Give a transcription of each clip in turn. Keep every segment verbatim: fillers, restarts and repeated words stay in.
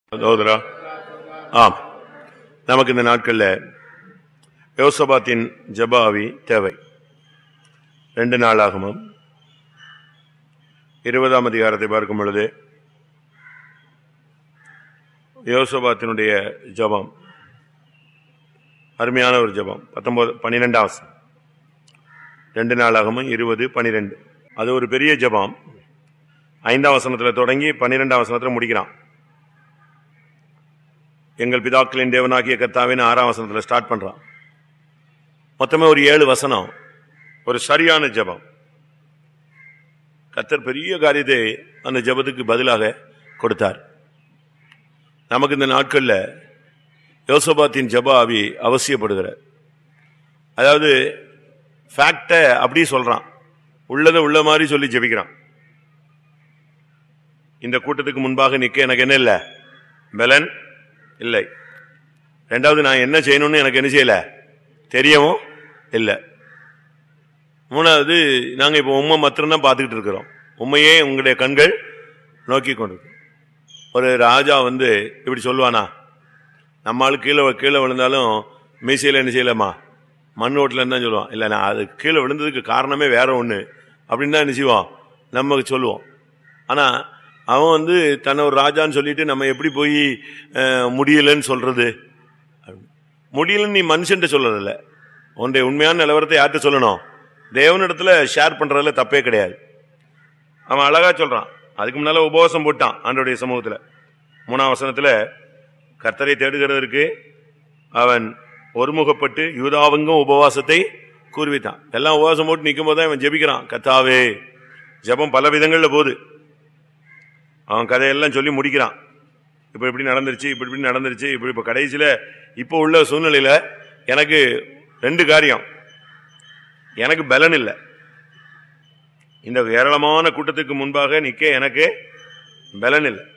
சகோதரா, ஆம், நமக்கு இந்த நாட்களில் யோசபாத்தின் ஜபாவி தேவை. ரெண்டு நாளாகமும் இருபதாம் அதிகாரத்தை பார்க்கும் பொழுது யோசபாத்தினுடைய ஜபம் அருமையான ஒரு ஜபம். பத்தொன்பது பனிரெண்டாம் வசனம், ரெண்டு நாளாகமும் இருபது பனிரெண்டு. அது ஒரு பெரிய ஜபம். ஐந்தாம் வசனத்தில் தொடங்கி பன்னிரெண்டாம் வசனத்தில் முடிக்கிறான். எங்கள் பிதாக்களின் தேவனாகிய கர்த்தாவின் ஆறாம் வசனத்தில் ஸ்டார்ட் பண்றான். மொத்தமே ஒரு ஏழு வசனம், ஒரு சரியான ஜபம். கர்த்தர் பெரிய காரியத்தை அந்த ஜபத்துக்கு பதிலாக கொடுத்தார். நமக்கு இந்த நாட்கள்ல யோசபாத்தின் ஜப ஆவி அவசியப்படுகிறார். அதாவது ஃபேக்டை அப்படி சொல்றான், உள்ளதை உள்ள மாதிரி சொல்லி ஜெபிக்கிறான். இந்த கூட்டத்துக்கு முன்பாக நிக்க எனக்கு என்ன இல்லை, பலன் இல்லை. ரெண்டாவது, நான் என்ன செய்யணும்னு எனக்கு என்ன செய்யல தெரியவும் இல்லை. மூணாவது, நாங்க இப்ப உண்மை மாத்திரம்தான் பார்த்துக்கிட்டு இருக்கிறோம். உண்மையே உங்களுடைய கண்கள் நோக்கி கொண்டு. ஒரு ராஜா வந்து இப்படி சொல்லுவானா, நம்மளால கீழே கீழே விழுந்தாலும் மீசையில என்ன செய்யலாமா, மண் ஓட்டுல தான் சொல்லுவான். இல்லை, நான் அது கீழே விழுந்ததுக்கு காரணமே வேற ஒண்ணு அப்படின்னு தான் என்ன செய்வோம், நமக்கு சொல்லுவோம். ஆனா அவன் வந்து தன்னை ஒரு ராஜான்னு சொல்லிட்டு நம்ம எப்படி போய் முடியலன்னு சொல்றது? முடியலன்னு நீ மனுஷன்ட்டு சொல்றதில்ல, உன்னுடைய உண்மையான நிலவரத்தை யார்கிட்ட சொல்லணும்? தேவனிடத்துல ஷேர் பண்றதுல தப்பே கிடையாது. அவன் அழகா சொல்றான். அதுக்கு முன்னால உபவாசம் போட்டான் ஆண்டவருடைய சமூகத்துல. மூணாம் வசனத்துல கர்த்தரை தேடுகிறதற்கு அவன் ஒருமுகப்பட்டு யூதாவுங்கும் உபவாசத்தை கூர்வித்தான். எல்லாம் உபவாசம் போட்டு நிற்கும் போதுதான் அவன் ஜெபிக்கிறான். கர்த்தாவே, ஜெபம் பல விதங்கள்ல போகுது. அவன் கதையெல்லாம் சொல்லி முடிக்கிறான். இப்ப இப்படி நடந்துருச்சு, இப்படி இப்படி நடந்துருச்சு, இப்படி இப்ப கடைசியில இப்ப உள்ள சூழ்நிலையில எனக்கு ரெண்டு காரியம். எனக்கு பலன் இல்லை, இந்த ஏராளமான கூட்டத்துக்கு முன்பாக நிக்க எனக்கு பலன் இல்லை.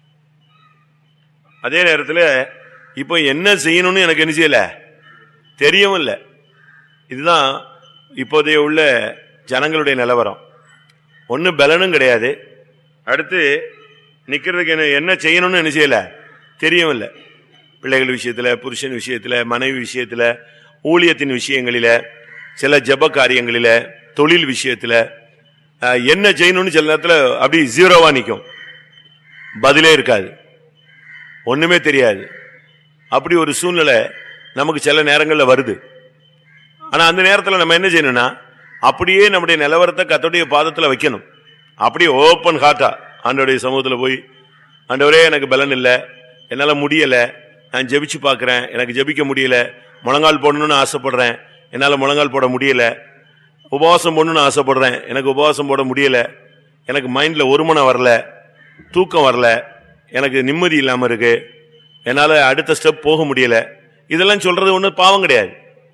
அதே நேரத்தில் இப்போ என்ன செய்யணும்னு எனக்கு என்ன செய்யல தெரியவும் இல்லை. இதுதான் இப்போதைய உள்ள ஜனங்களுடைய நிலவரம். ஒன்னு பலனும் கிடையாது, அடுத்து நிக்கிறதுக்கு என்ன என்ன செய்யணும்னு என்ன செய்யல தெரியவும் இல்லை. பிள்ளைகள் விஷயத்துல, புருஷன் விஷயத்துல, மனைவி விஷயத்துல, ஊழியத்தின் விஷயங்களில, சில ஜப காரியங்களில, தொழில் விஷயத்துல என்ன செய்யணும்னு சில நேரத்தில் அப்படி ஜீரோவா நிற்கும், பதிலே இருக்காது, ஒண்ணுமே தெரியாது. அப்படி ஒரு சூழ்நிலை நமக்கு சில நேரங்களில் வருது. ஆனா அந்த நேரத்தில் நம்ம என்ன செய்யணும்னா, அப்படியே நம்முடைய நிலவரத்தை கர்த்தருடைய பாதத்தில் வைக்கணும். அப்படியே ஓப்பன் ஹார்ட்டா ஆண்டவருடைய சமூகத்தில் போய், ஆண்டவரே எனக்கு பலன் இல்லை, என்னால் முடியலை, நான் ஜெபிச்சு பார்க்குறேன், எனக்கு ஜெபிக்க முடியல, முழங்கால் போடணும்னு ஆசைப்படுறேன், என்னால் முழங்கால் போட முடியல, உபவாசம் போடணும்னு ஆசைப்படுறேன், எனக்கு உபவாசம் போட முடியல, எனக்கு மைண்டில் ஒருமனை வரல, தூக்கம் வரல, எனக்கு நிம்மதி இல்லாமல் இருக்கு, என்னால் அடுத்த ஸ்டெப் போக முடியல. இதெல்லாம் சொல்றது ஒன்றும் பாவம் கிடையாது.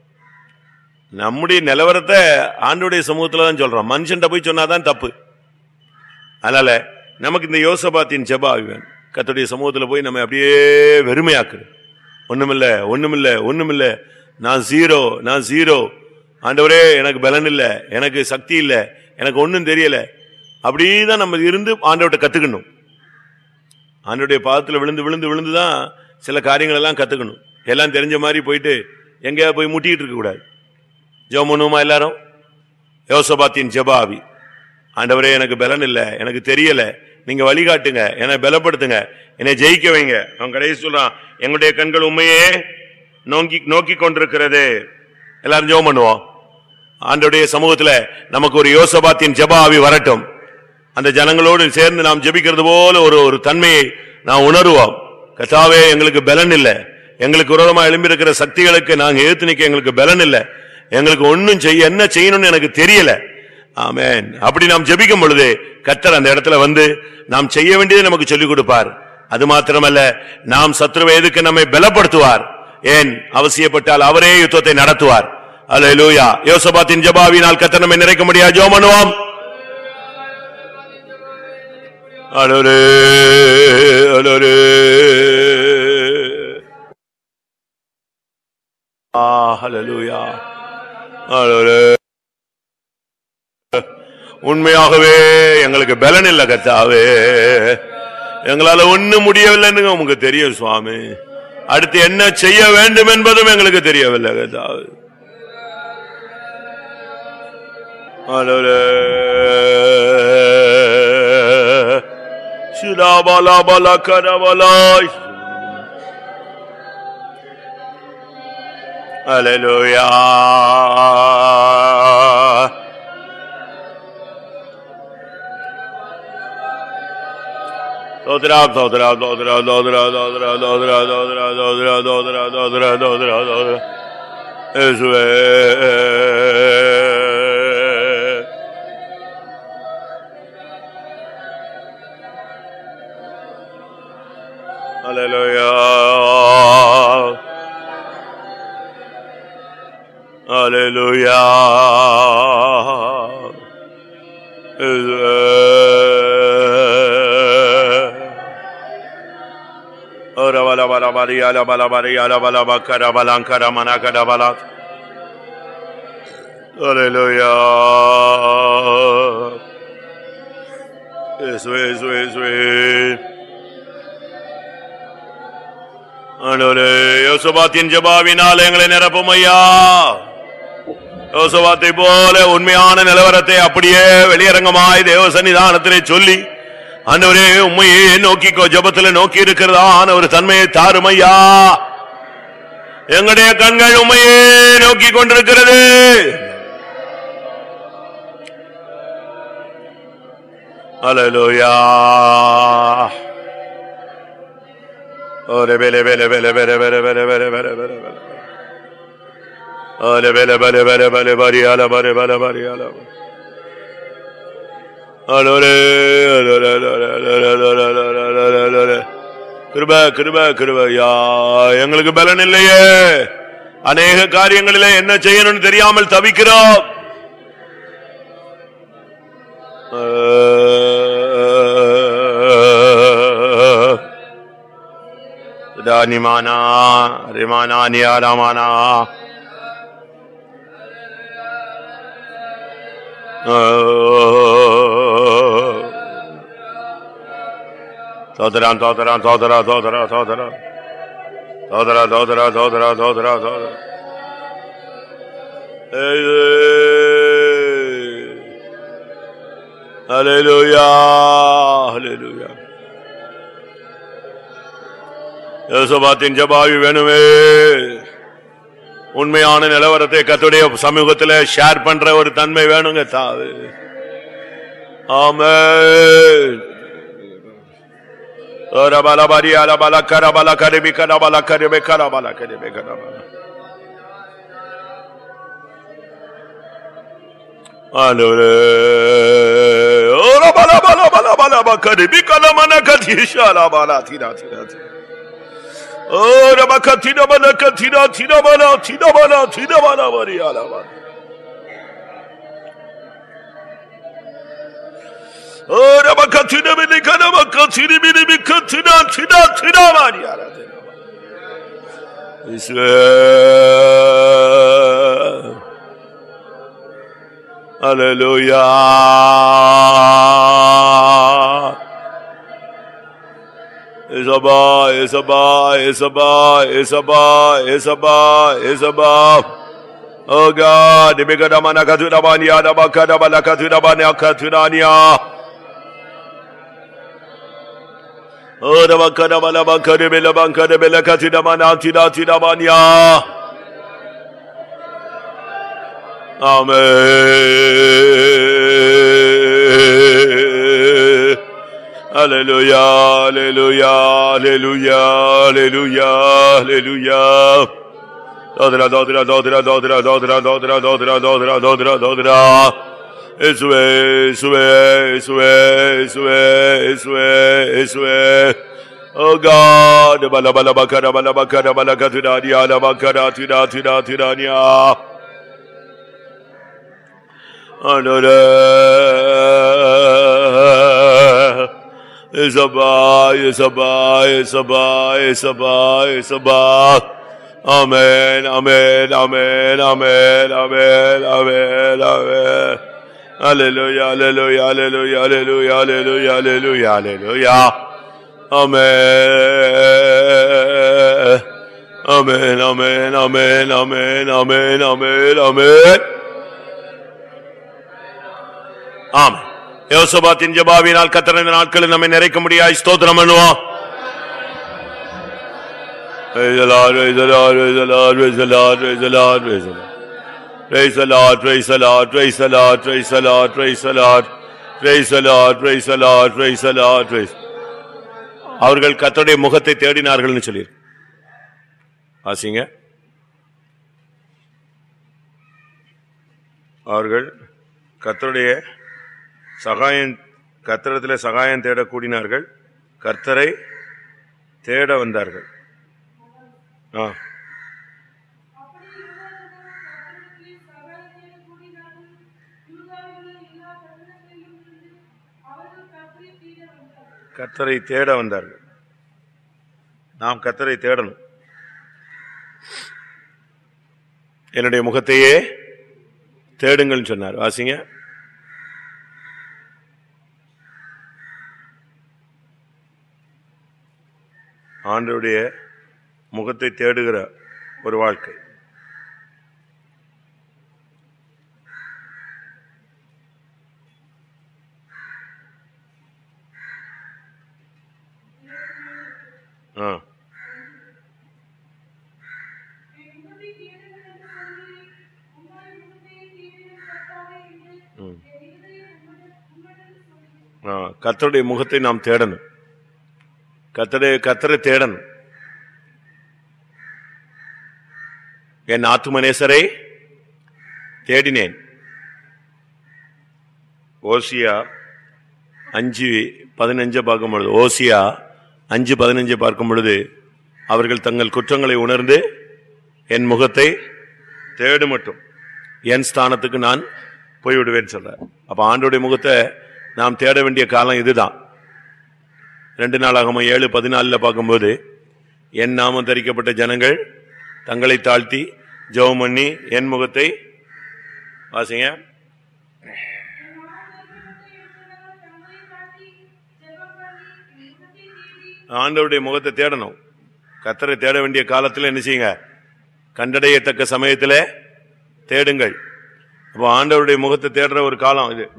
நம்முடைய நிலவரத்தை ஆண்டவருடைய சமூகத்தில் தான் சொல்றோம், மனுஷன்ட்ட போய் சொன்னாதான் தப்பு. அதனால நமக்கு இந்த யோசபாத்தின் ஜெப ஆவி கர்த்தருடைய சமூகத்தில் போய் நம்ம அப்படியே வெறுமையாக்குது. ஒண்ணுமில்ல, ஒண்ணுமில்ல, ஒண்ணுமில்ல, நான் ஜீரோ, நான் ஜீரோ, ஆண்டவரே எனக்கு பலன் இல்லை, எனக்கு சக்தி இல்லை, எனக்கு ஒன்றும் தெரியல. அப்படிதான் நம்ம இருந்து ஆண்டவர்கிட்ட கத்துக்கணும். ஆண்டவருடைய பாதத்தில் விழுந்து விழுந்து விழுந்துதான் சில காரியங்கள் எல்லாம் கத்துக்கணும். எல்லாம் தெரிஞ்ச மாதிரி போயிட்டு எங்கேயா போய் முட்டிக்கிட்டு இருக்க கூடாது. ஜெபம் பண்ணுவோமா எல்லாரும்? யோசபாத்தின் ஜெப ஆவி, ஆண்டவரே எனக்கு பலன் இல்லை, எனக்கு தெரியல, நீங்க வழிகாட்டுங்க, என்னை பலப்படுத்துங்க, என்னை ஜெயிக்க வைங்க. அவன் கடைசி சொல்றான், எங்களுடைய கண்கள் உண்மையே நோக்கி நோக்கி கொண்டிருக்கிறது. எல்லாரும் ஜெபம் பண்ணுவோம். ஆண்டவருடைய சமூகத்துல நமக்கு ஒரு யோசபாத்தின் ஜெப ஆவி வரட்டும். அந்த ஜனங்களோடு சேர்ந்து நாம் ஜெபிக்கிறது போல ஒரு ஒரு தன்மையை நாம் உணர்வோம். கர்த்தாவே, எங்களுக்கு பலன் இல்லை, எங்களுக்கு விரோதமா எழும்பி இருக்கிற சக்திகளுக்கு நாங்க எதிர்த்து நிக்க எங்களுக்கு பலன் இல்லை, எங்களுக்கு ஒன்னும் செய்ய என்ன செய்யணும்னு எனக்கு தெரியல. ஆமென். அப்படி நாம் ஜெபிக்கும் பொழுது கர்த்தர் அந்த இடத்துல வந்து நாம் செய்ய வேண்டியதை நமக்கு சொல்லிக் கொடுப்பார். அது மாத்திரமல்ல, நாம் சத்ருவை எதுக்கு நம்மை பலப்படுத்துவார். ஏன் அவசியப்பட்டால் அவரே யுத்தத்தை நடத்துவார். அல்லேலூயா. யோசபாத்தின் ஜெப ஆவியினால் கர்த்தர் நம்மை நிறைக்க முடியாது. ஜெபம் பண்ணுவோம். அல்லேலூயா, அல்லேலூயா. ஆ அல்லேலூயா, அல்லேலூயா. உண்மையாகவே எங்களுக்கு பலன் இல்லை கர்த்தாவே, எங்களால ஒண்ணும் முடியவில்லைன்னு உமக்கு தெரியும் சுவாமி. அடுத்து என்ன செய்ய வேண்டும் என்பதும் எங்களுக்கு தெரியவில்லை கர்த்தாவே. சிலாபலா பலா கரவலாய் அல்லேலூயா. தோத்ரா தோத்ரா தோத்ரா தோத்ரா தோத்ரா தோத்ரா தோத்ரா தோத்ரா தோத்ரா தோத்ரா தோத்ரா தோத்ரா இயேசுவே. அல்லேலூயா அல்லேலூயா. Ora bala bala Maria la bala Maria la bala bakara balankara manakara bala. Hallelujah. Yesu Yesu Yesu. ஆண்டவரே யோசபாத்தின் ஜெபவினால் எங்களை நிரப்பும் ஐயா. யோசபாத்தை போல உண்மையான நிலவரத்தை அப்படியே வெளியரங்கமாய் தேவ சன்னிதானத்திலே சொல்லி ஆண்டவரே உம்மையே நோக்கி ஜெபத்தில் நோக்கி இருக்கிறதான ஒரு தன்மையை தாரும் ஐயா. எங்களுடைய கண்கள் உம்மையே நோக்கி கொண்டிருக்கிறது. அல்லேலூயா. ஓரே பெலே பெலே பெலே பெலே பெலே பெலே பெலே பெலே பெலே ஓரே பெலே பெலே பெலே பெலே பரியால பரே பெலே பரியால அல்லோரே கிருப கிருப கிருபையா. எங்களுக்கு பலன் இல்லையே, அநேக காரியங்களிலே என்ன செய்யணும்னு தெரியாமல் தவிக்கிறோம். நிமானா ரிமானா நியாரமானா தோதரா தோதரா தோதரா தோதரா தோதரா தோதரா தோதரா தோதரா தோதரா தோதரா. ஹல்லேலூயா ஹல்லேலூயா. யோசபாத்தின் ஜெபாவி வேணுமே. உண்மையான நிலவரத்தை கர்த்தருடைய சமூகத்தில் ஷேர் பண்ற ஒரு தன்மை வேணுங்க தாவு. ஆமென். ரபல பரியால பல கரபல கரிபி கரபல கரிபி கரபல கரிபி கரபல. ஆண்டவரே ஓர பல பல பல பல கரிபி கலமன கதிஷால பல திரா திரா. Oh, Rabakatina Banakatina, Tinabana, Tinabana, Tinabana, Mariala. Oh, Rabakatina Minikana, Makatini Minikatina, Tina, Tina, Mariala. Hallelujah. Isaba, Isaba, Isaba, Isaba, Isaba, Isaba. Oh God, the bigger the manakatuna banya, the bakada balakatuna banya katunania. Oh, the bakada balabakada belabankada belakatuna manatida tida banya. Amen. Hallelujah, hallelujah, hallelujah, hallelujah, hallelujah. Dodra, dodra, dodra, dodra, dodra, dodra, dodra, dodra, dodra, dodra. Iswe, iswe, iswe, iswe, iswe, iswe. Oh God, bala bala bakara, bala bakara, bala katuna dia, bala bakara, tina, tina, tina, nia. Hallelujah. Isaba, Isaba, Isaba, Isaba, Isaba. Amen, amen, amen, amen, amen, amen, amen. Hallelujah, hallelujah, hallelujah, hallelujah, hallelujah, hallelujah, hallelujah. ஆமென் ஆமென் ஆமென் ஆமென் ஆமென் ஆமென் ஆமென் ஆமென். யோசபாத்தின் ஜெபத்தினால் கர்த்தர் இந்த நாட்களில் நம்மை நிறைக்க முடியாய் ஸ்தோத்திரம் பண்ணுவோம். Praise the Lord, praise the Lord, praise the Lord, praise the Lord, praise the Lord, praise the Lord. Praise the Lord, praise the Lord, praise the Lord, praise the Lord, praise the Lord, praise the Lord, praise the Lord, praise the Lord, praise. அவர்கள் கர்த்தருடைய முகத்தை தேடினார்கள்னு சொல்லி வாசிங்க. அவர்கள் கர்த்தருடைய சகாயம் கர்த்தரிடத்திலே சகாயம் தேட கூடினார்கள், கர்த்தரை தேட வந்தார்கள். ஆ கர்த்தரை தேட வந்தார்கள். நாம் கர்த்தரை தேடணும். என்னுடைய முகத்தையே தேடுங்கள் சொன்னார். வாசிங்க. ஆண்டவருடைய முகத்தை தேடுகிற ஒரு வாழ்க்கை. ஆ கர்த்தருடைய முகத்தை நாம் தேடணும். கர்த்தரை கர்த்தரை தேடணும். என் ஆத்துமநேசரை தேடினேன். ஓசியா அஞ்சு பதினஞ்சு பார்க்கும் பொழுது ஓசியா அஞ்சு பதினஞ்சு பார்க்கும் பொழுது அவர்கள் தங்கள் குற்றங்களை உணர்ந்து என் முகத்தை தேடு மட்டும் என் ஸ்தானத்துக்கு நான் போய்விடுவேன் சொல்றார். அப்ப ஆண்டோடைய முகத்தை நாம் தேட வேண்டிய காலம் இதுதான். ரெண்டு நாளாகம ஏழு பதினாலுல பார்க்கும்போது என் நாமம் தரிக்கப்பட்ட ஜனங்கள் தங்களை தாழ்த்தி ஜெபம் பண்ணி என் முகத்தை வாசிங்க. ஆண்டவருடைய முகத்தை தேடணும். கர்த்தரை தேட வேண்டிய காலத்தில் என்ன செய்யுங்க? கண்டடையத்தக்க சமயத்தில் தேடுங்கள். அப்போ ஆண்டவருடைய முகத்தை தேடுற ஒரு காலம் இது.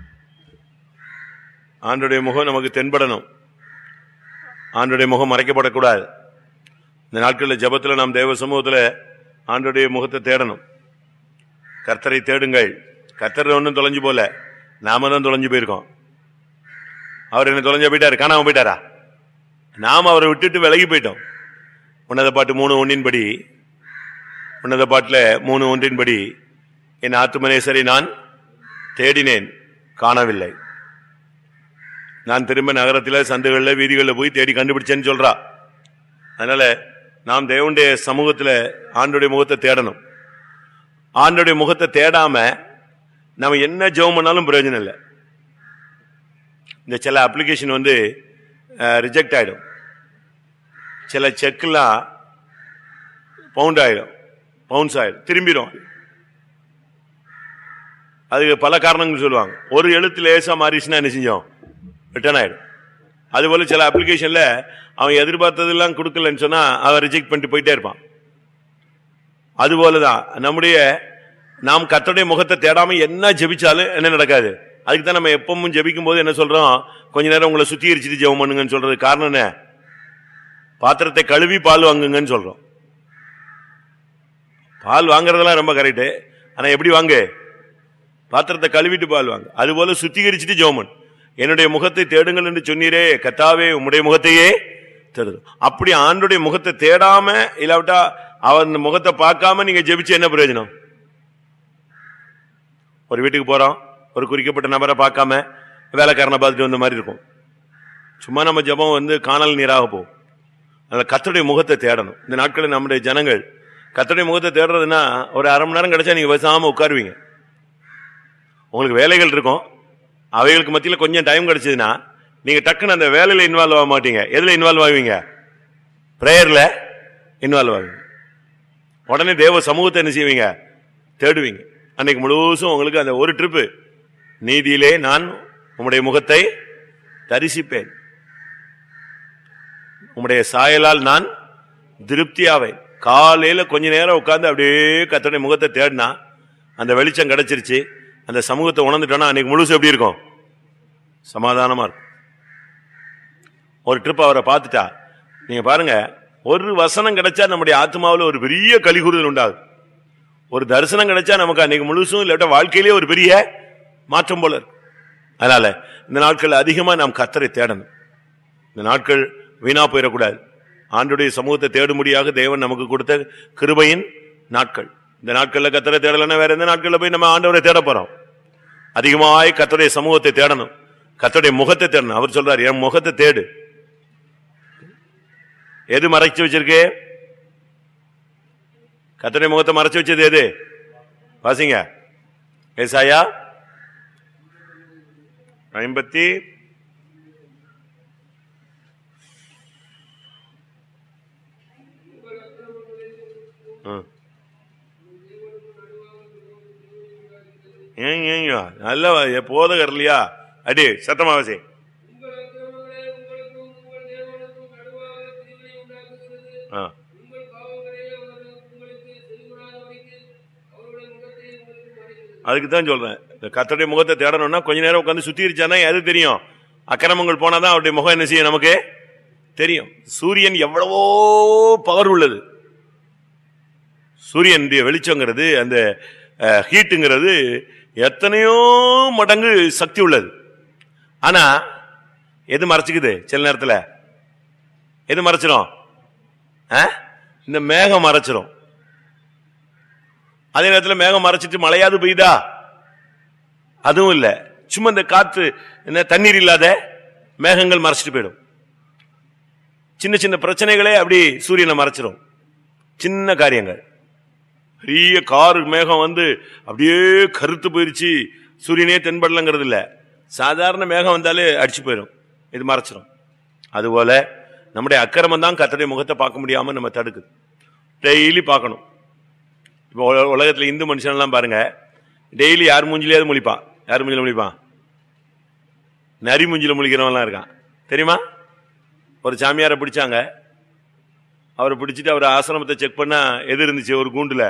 ஆண்டவருடைய முகம் நமக்கு தென்படணும். ஆண்டவருடைய முகம் மறைக்கப்படக்கூடாது. இந்த நாட்களில் ஜெபத்தில் நாம் தேவ சமூகத்தில் ஆண்டவருடைய முகத்தை தேடணும். கர்த்தரை தேடுங்கள். கர்த்தர் ஒன்றும் தொலைஞ்சு போல, நாம தான் தொலைஞ்சு போயிருக்கோம். அவர் என்ன தொலைஞ்ச போயிட்டாரு, காணாம போயிட்டாரா? நாம் அவரை விட்டுட்டு விலகி போயிட்டோம். உன்னத பாட்டு மூணு ஒன்றின்படி உன்னத பாட்டில் மூணு ஒன்றின்படி என் ஆத்துமநேசரை நான் தேடினேன், காணவில்லை. நான் திரும்ப நகரத்தில் சந்துகளில் வீதிகளில் போய் தேடி கண்டுபிடிச்சேன்னு சொல்றா. அதனால நாம் தேவனுடைய சமூகத்தில் ஆண்டோடைய முகத்தை தேடணும். ஆண்டோடைய முகத்தை தேடாம நம்ம என்ன ஜெபம் பண்ணாலும் பிரயோஜனம் இல்லை. இந்த சில அப்ளிகேஷன் வந்து ரிஜெக்ட் ஆகிடும். சில செக்லாம் பவுண்ட் ஆகிடும், பவுன்ஸ் ஆகிடும், திரும்பிடும். அதுக்கு பல காரணங்கள் சொல்லுவாங்க. ஒரு எழுத்து லேசா மாறிச்சுன்னா என்ன செஞ்சோம், ரிட்டர்ன் ஆகிடும். அதுபோல சில அப்ளிகேஷன்ல அவன் எதிர்பார்த்ததெல்லாம் கொடுக்கலன்னு சொன்னா அவன் ரிஜெக்ட் பண்ணிட்டு போயிட்டே இருப்பான். அதுபோலதான் நம்முடைய நாம் கர்த்தருடைய முகத்தை தேடாம என்ன ஜெபிச்சாலும் என்ன நடக்காது. அதுக்கு தான் நம்ம எப்பவும் ஜெபிக்கும் போது என்ன சொல்றோம், கொஞ்ச நேரம் உங்களை சுத்திகரிச்சுட்டு ஜெபம் பண்ணுங்கன்னு சொல்றது காரணம் என்ன? பாத்திரத்தை கழுவி பால் வாங்குங்கன்னு சொல்றோம். பால் வாங்குறதெல்லாம் ரொம்ப கரெக்டு. ஆனா எப்படி வாங்கு? பாத்திரத்தை கழுவிட்டு பால் வாங்க. அதுபோல சுத்திகரிச்சுட்டு ஜெபம் பண்ணு. என்னுடைய முகத்தை தேடுங்கள் என்று சொன்னீரே கர்த்தாவே, உம்முடைய முகத்தையே தேடு. அப்படி ஆண்டுடைய முகத்தை தேடாம இல்லாவிட்டா அவன் முகத்தை பார்க்காம நீங்க ஜெபிச்சு என்ன பிரயோஜனம்? ஒரு வீட்டுக்கு போறோம், ஒரு குறிக்கப்பட்ட நபரை பார்க்காம வேலைக்காரனை பார்த்துட்டு வந்த மாதிரி இருக்கும். சும்மா நம்ம ஜெபம் வந்து காணல் நீராக போகும். அதனால கர்த்தருடைய முகத்தை தேடணும். இந்த நாட்களில் நம்முடைய ஜனங்கள் கர்த்தருடைய முகத்தை தேடுறதுன்னா ஒரு அரை மணி நேரம் கிடைச்சா நீங்க பேசாம உட்காருவீங்க. உங்களுக்கு வேலைகள் இருக்கும், அவைகளுக்கு மத்தியில் கொஞ்சம் டைம் கிடைச்சதுன்னா நீங்க டக்குன்னு அந்த வேலையில இன்வால்வ் ஆக மாட்டீங்க. எதுல இன்வால்வ் ஆவீங்க? பிரேயர்ல இன்வால்வ் ஆவீங்க. உடனே தேவ சமூகத்தை என்ன செய்வீங்க? தேடுவீங்க. அன்னைக்கு முழுசும் உங்களுக்கு அந்த ஒரு ட்ரிப்பு, நீதியிலே நான் உம்முடைய முகத்தை தரிசிப்பேன். உம்முடைய சாயலால் நான் திருப்தியாவேன். காலையில கொஞ்ச நேரம் உட்கார்ந்து அப்படியே கர்த்தருடைய முகத்தை தேடினா அந்த வெளிச்சம் கிடைச்சிருச்சு, அந்த சமூகத்தை உணர்ந்துட்டோம்னா அன்னைக்கு முழுசு எப்படி இருக்கும்? சமாதானமா இருக்கும். ஒரு ட்ரிப் அவரை பார்த்துட்டா நீங்க பாருங்க, ஒரு வசனம் கிடைச்சா நம்முடைய ஆத்மாவில் ஒரு பெரிய கலிகூறுதல் உண்டாகும். ஒரு தரிசனம் கிடைச்சா நமக்கு அன்னைக்கு முழுசும் இல்லாட்ட வாழ்க்கையிலேயே ஒரு பெரிய மாற்றம் போல இருக்கும். அதனால இந்த நாட்கள் அதிகமா நாம் கர்த்தரை தேடணும். இந்த நாட்கள் வீணா போயிடக்கூடாது. ஆண்டுடைய சமூகத்தை தேடும்படியாக தேவன் நமக்கு கொடுத்த கிருபையின் நாட்கள். இந்த நாட்கள்ல கர்த்தரை தேடலன்னா வேற எந்த நாட்கள்ல போய் நம்ம ஆண்டவரை தேட போறோம்? அதிகமாய் கர்த்தருடைய சமூகத்தை தேடணும், கர்த்தருடைய முகத்தை தேடணும். அவர் சொல்றாரு, என் முகத்தை தேடு. எது மறைச்சு வச்சிருக்கு? கர்த்தருடைய முகத்தை மறைச்சு வச்சது எது? வாசிங்க. ஏசாயா ஐம்பத்தி நல்ல போதகர் இல்லையா? அடி சத்தமாவாசி. அதுக்குதான் சொல்றேன், இந்த கர்த்தருடைய முகத்தை தேடணும்னா கொஞ்ச நேரம் உட்காந்து சுத்தி இருச்சானா எது தெரியும்? அக்கிரமங்கள் போனாதான் அவருடைய முகம் என்ன செய்யும் நமக்கு தெரியும். சூரியன் எவ்வளவோ பவர் உள்ளது. சூரியன் வெளிச்சங்கிறது, அந்த ஹீட்டுங்கிறது எத்தனையோ மடங்கு சக்தி உள்ளது. ஆனா எது மறைச்சுக்குது? சில நேரத்தில் எது மறைச்சிரும்? இந்த மேகம் மறைச்சிரும். அதே நேரத்தில் மேகம் மறைச்சிட்டு மழையாது பெய்யுதா? அதுவும் இல்ல. சும்மா இந்த காத்து என்ன தண்ணீர் இல்லாத மேகங்கள் மறைச்சிட்டு போயிடும். சின்ன சின்ன பிரச்சனைகளே அப்படி சூரியனை மறைச்சிரும். சின்ன காரியங்கள். பெரிய காரு மேகம் வந்து அப்படியே கருத்து போயிருச்சு, சூரியனே தென்படலங்கிறது இல்ல, சாதாரண மேகம் வந்தாலே அடிச்சு போயிடும், இது மறைச்சிடும். அதுபோல நம்முடைய அக்கிரமம் தான் கர்த்தருடைய முகத்தை பார்க்க முடியாம நம்ம தடுக்குது. டெய்லி பார்க்கணும். இப்போ உலகத்துல இந்து மனுஷன் எல்லாம் பாருங்க, டெய்லி யார் மூஞ்சிலேயாவது முழிப்பான். யார் மூஞ்சில முழிப்பான்? நரி மூஞ்சில முழிக்கிறவன்லாம் இருக்கான், தெரியுமா? ஒரு சாமியாரை பிடிச்சாங்க. அவரை பிடிச்சிட்டு அவர் ஆசிரமத்தை செக் பண்ணா எது இருந்துச்சு? ஒரு கூண்டுல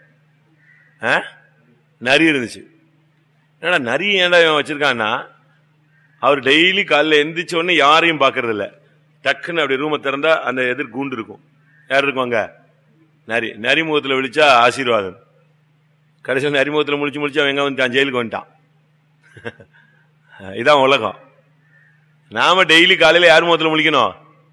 நரி இருந்துச்சு. ஏன்னா நரி ஏன்டா வச்சிருக்கான்னா, அவர் டெய்லி காலையில் எந்திரிச்ச உடனே யாரையும் பார்க்கறது இல்லை. டக்குன்னு அப்படி ரூமை திறந்தா அந்த எதிர் கூண்டு இருக்கும். யார் இருக்குவாங்க? நரி. நரி முகத்தில் விழிச்சா ஆசீர்வாதம். கடைசியில் நரி முகத்தில் முழிச்சு முழிச்சு அவன் எங்க வந்துட்டான்? ஜெயிலுக்கு வந்துட்டான். இதான் உலகம். நாம டெய்லி காலையில யார் முகத்தில் முழிக்கணும்?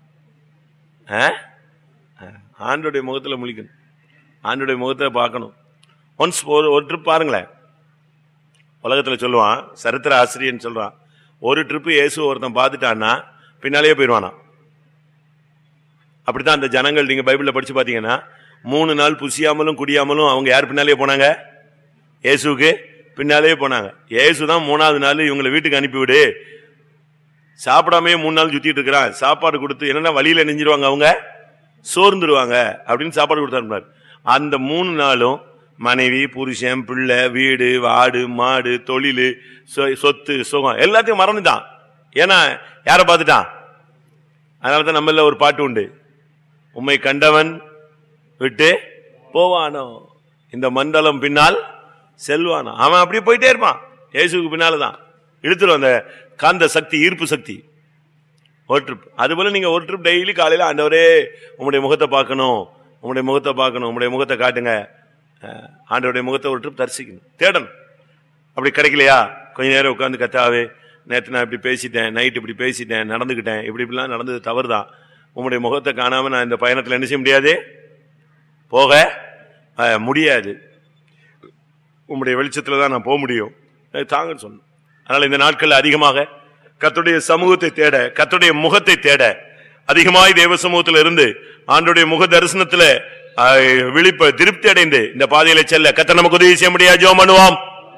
ஆண்டோடைய முகத்தில் முழிக்கணும். ஆண்டோடைய முகத்தை பார்க்கணும். ஒன்ஸ் ஒரு ஒரு ட்ரிப் பாருங்களேன். உலகத்தில் சொல்லுவான், சரித்திர ஆசிரியன்னு சொல்றான், ஒரு ட்ரிப்பு இயேசு ஒருத்தன் பார்த்துட்டான்னா பின்னாலேயே போயிடுவானா. அப்படித்தான் அந்த ஜனங்கள் நீங்க பைபிள்ல படிச்சு பாத்தீங்கன்னா, மூணு நாள் புசியாமலும் குடியாமலும் அவங்க யார் பின்னாலேயே போனாங்க? இயேசுக்கு பின்னாலேயே போனாங்க. இயேசு தான் மூணாவது நாள் இவங்களை வீட்டுக்கு அனுப்பிவிடு, சாப்பிடாமே மூணு நாள் சுத்திட்டு இருக்கிறான், சாப்பாடு கொடுத்து என்னன்னா வழியில நெஞ்சிருவாங்க, அவங்க சோர்ந்துருவாங்க அப்படின்னு சாப்பாடு கொடுத்தாரு. அந்த மூணு நாளும் மனைவி, புருஷன், பிள்ளை, வீடு, வாடு, மாடு, தொழில், சொத்து, சுகம் எல்லாத்தையும் மறந்துட்டான். ஏன்னா யார பார்த்துட்டான்? அதனாலதான் நம்மள ஒரு பாட்டு உண்டு, உம்மை கண்டவன் விட்டு போவானோ, இந்த மண்டலம் பின்னால் செல்வானோ. அவன் அப்படியே போயிட்டே இருப்பான். இயேசுக்கு பின்னால்தான் இழுத்துரும் அந்த காந்த சக்தி, ஈர்ப்பு சக்தி. ஒரு ட்ரிப். அதுபோல நீங்க ஒரு ட்ரிப் டெய்லி காலையில, ஆண்டவரே உங்களுடைய முகத்தை பார்க்கணும், உங்களுடைய முகத்தை பார்க்கணும், உங்களுடைய முகத்தை காட்டுங்க, ஆண்டவருடைய முகத்தை ஒரு ட்ரிப் தரிசிக்கணும், தேடணும். அப்படி கிடைக்கலையா கொஞ்ச நேரம் உட்காந்து, கத்தாவே நேற்று நான் இப்படி பேசிட்டேன், நைட் இப்படி பேசிட்டேன், நடந்துக்கிட்டேன், இப்படி இப்படிலாம் நடந்தது தவறு தான், உங்களுடைய முகத்தை காணாம நான் இந்த பயணத்தில் என்ன செய்ய முடியாது, போக முடியாது, உங்களுடைய வெளிச்சத்துல தான் நான் போக முடியும் தாங்க சொன்னேன். அதனால இந்த நாட்கள் அதிகமாக கர்த்தருடைய சமூகத்தை தேட, கர்த்தருடைய முகத்தை தேட, அதிகமாய் தேவ சமூகத்தில் இருந்து ஆண்டவருடைய முக தரிசனத்துல விழிப்ப திருப்தி அடைந்து இந்த பாதையில செல்ல கர்த்தர் நமக்கு உதவி செய்ய முடியாது. ஜெபம் பண்ணுவோம்.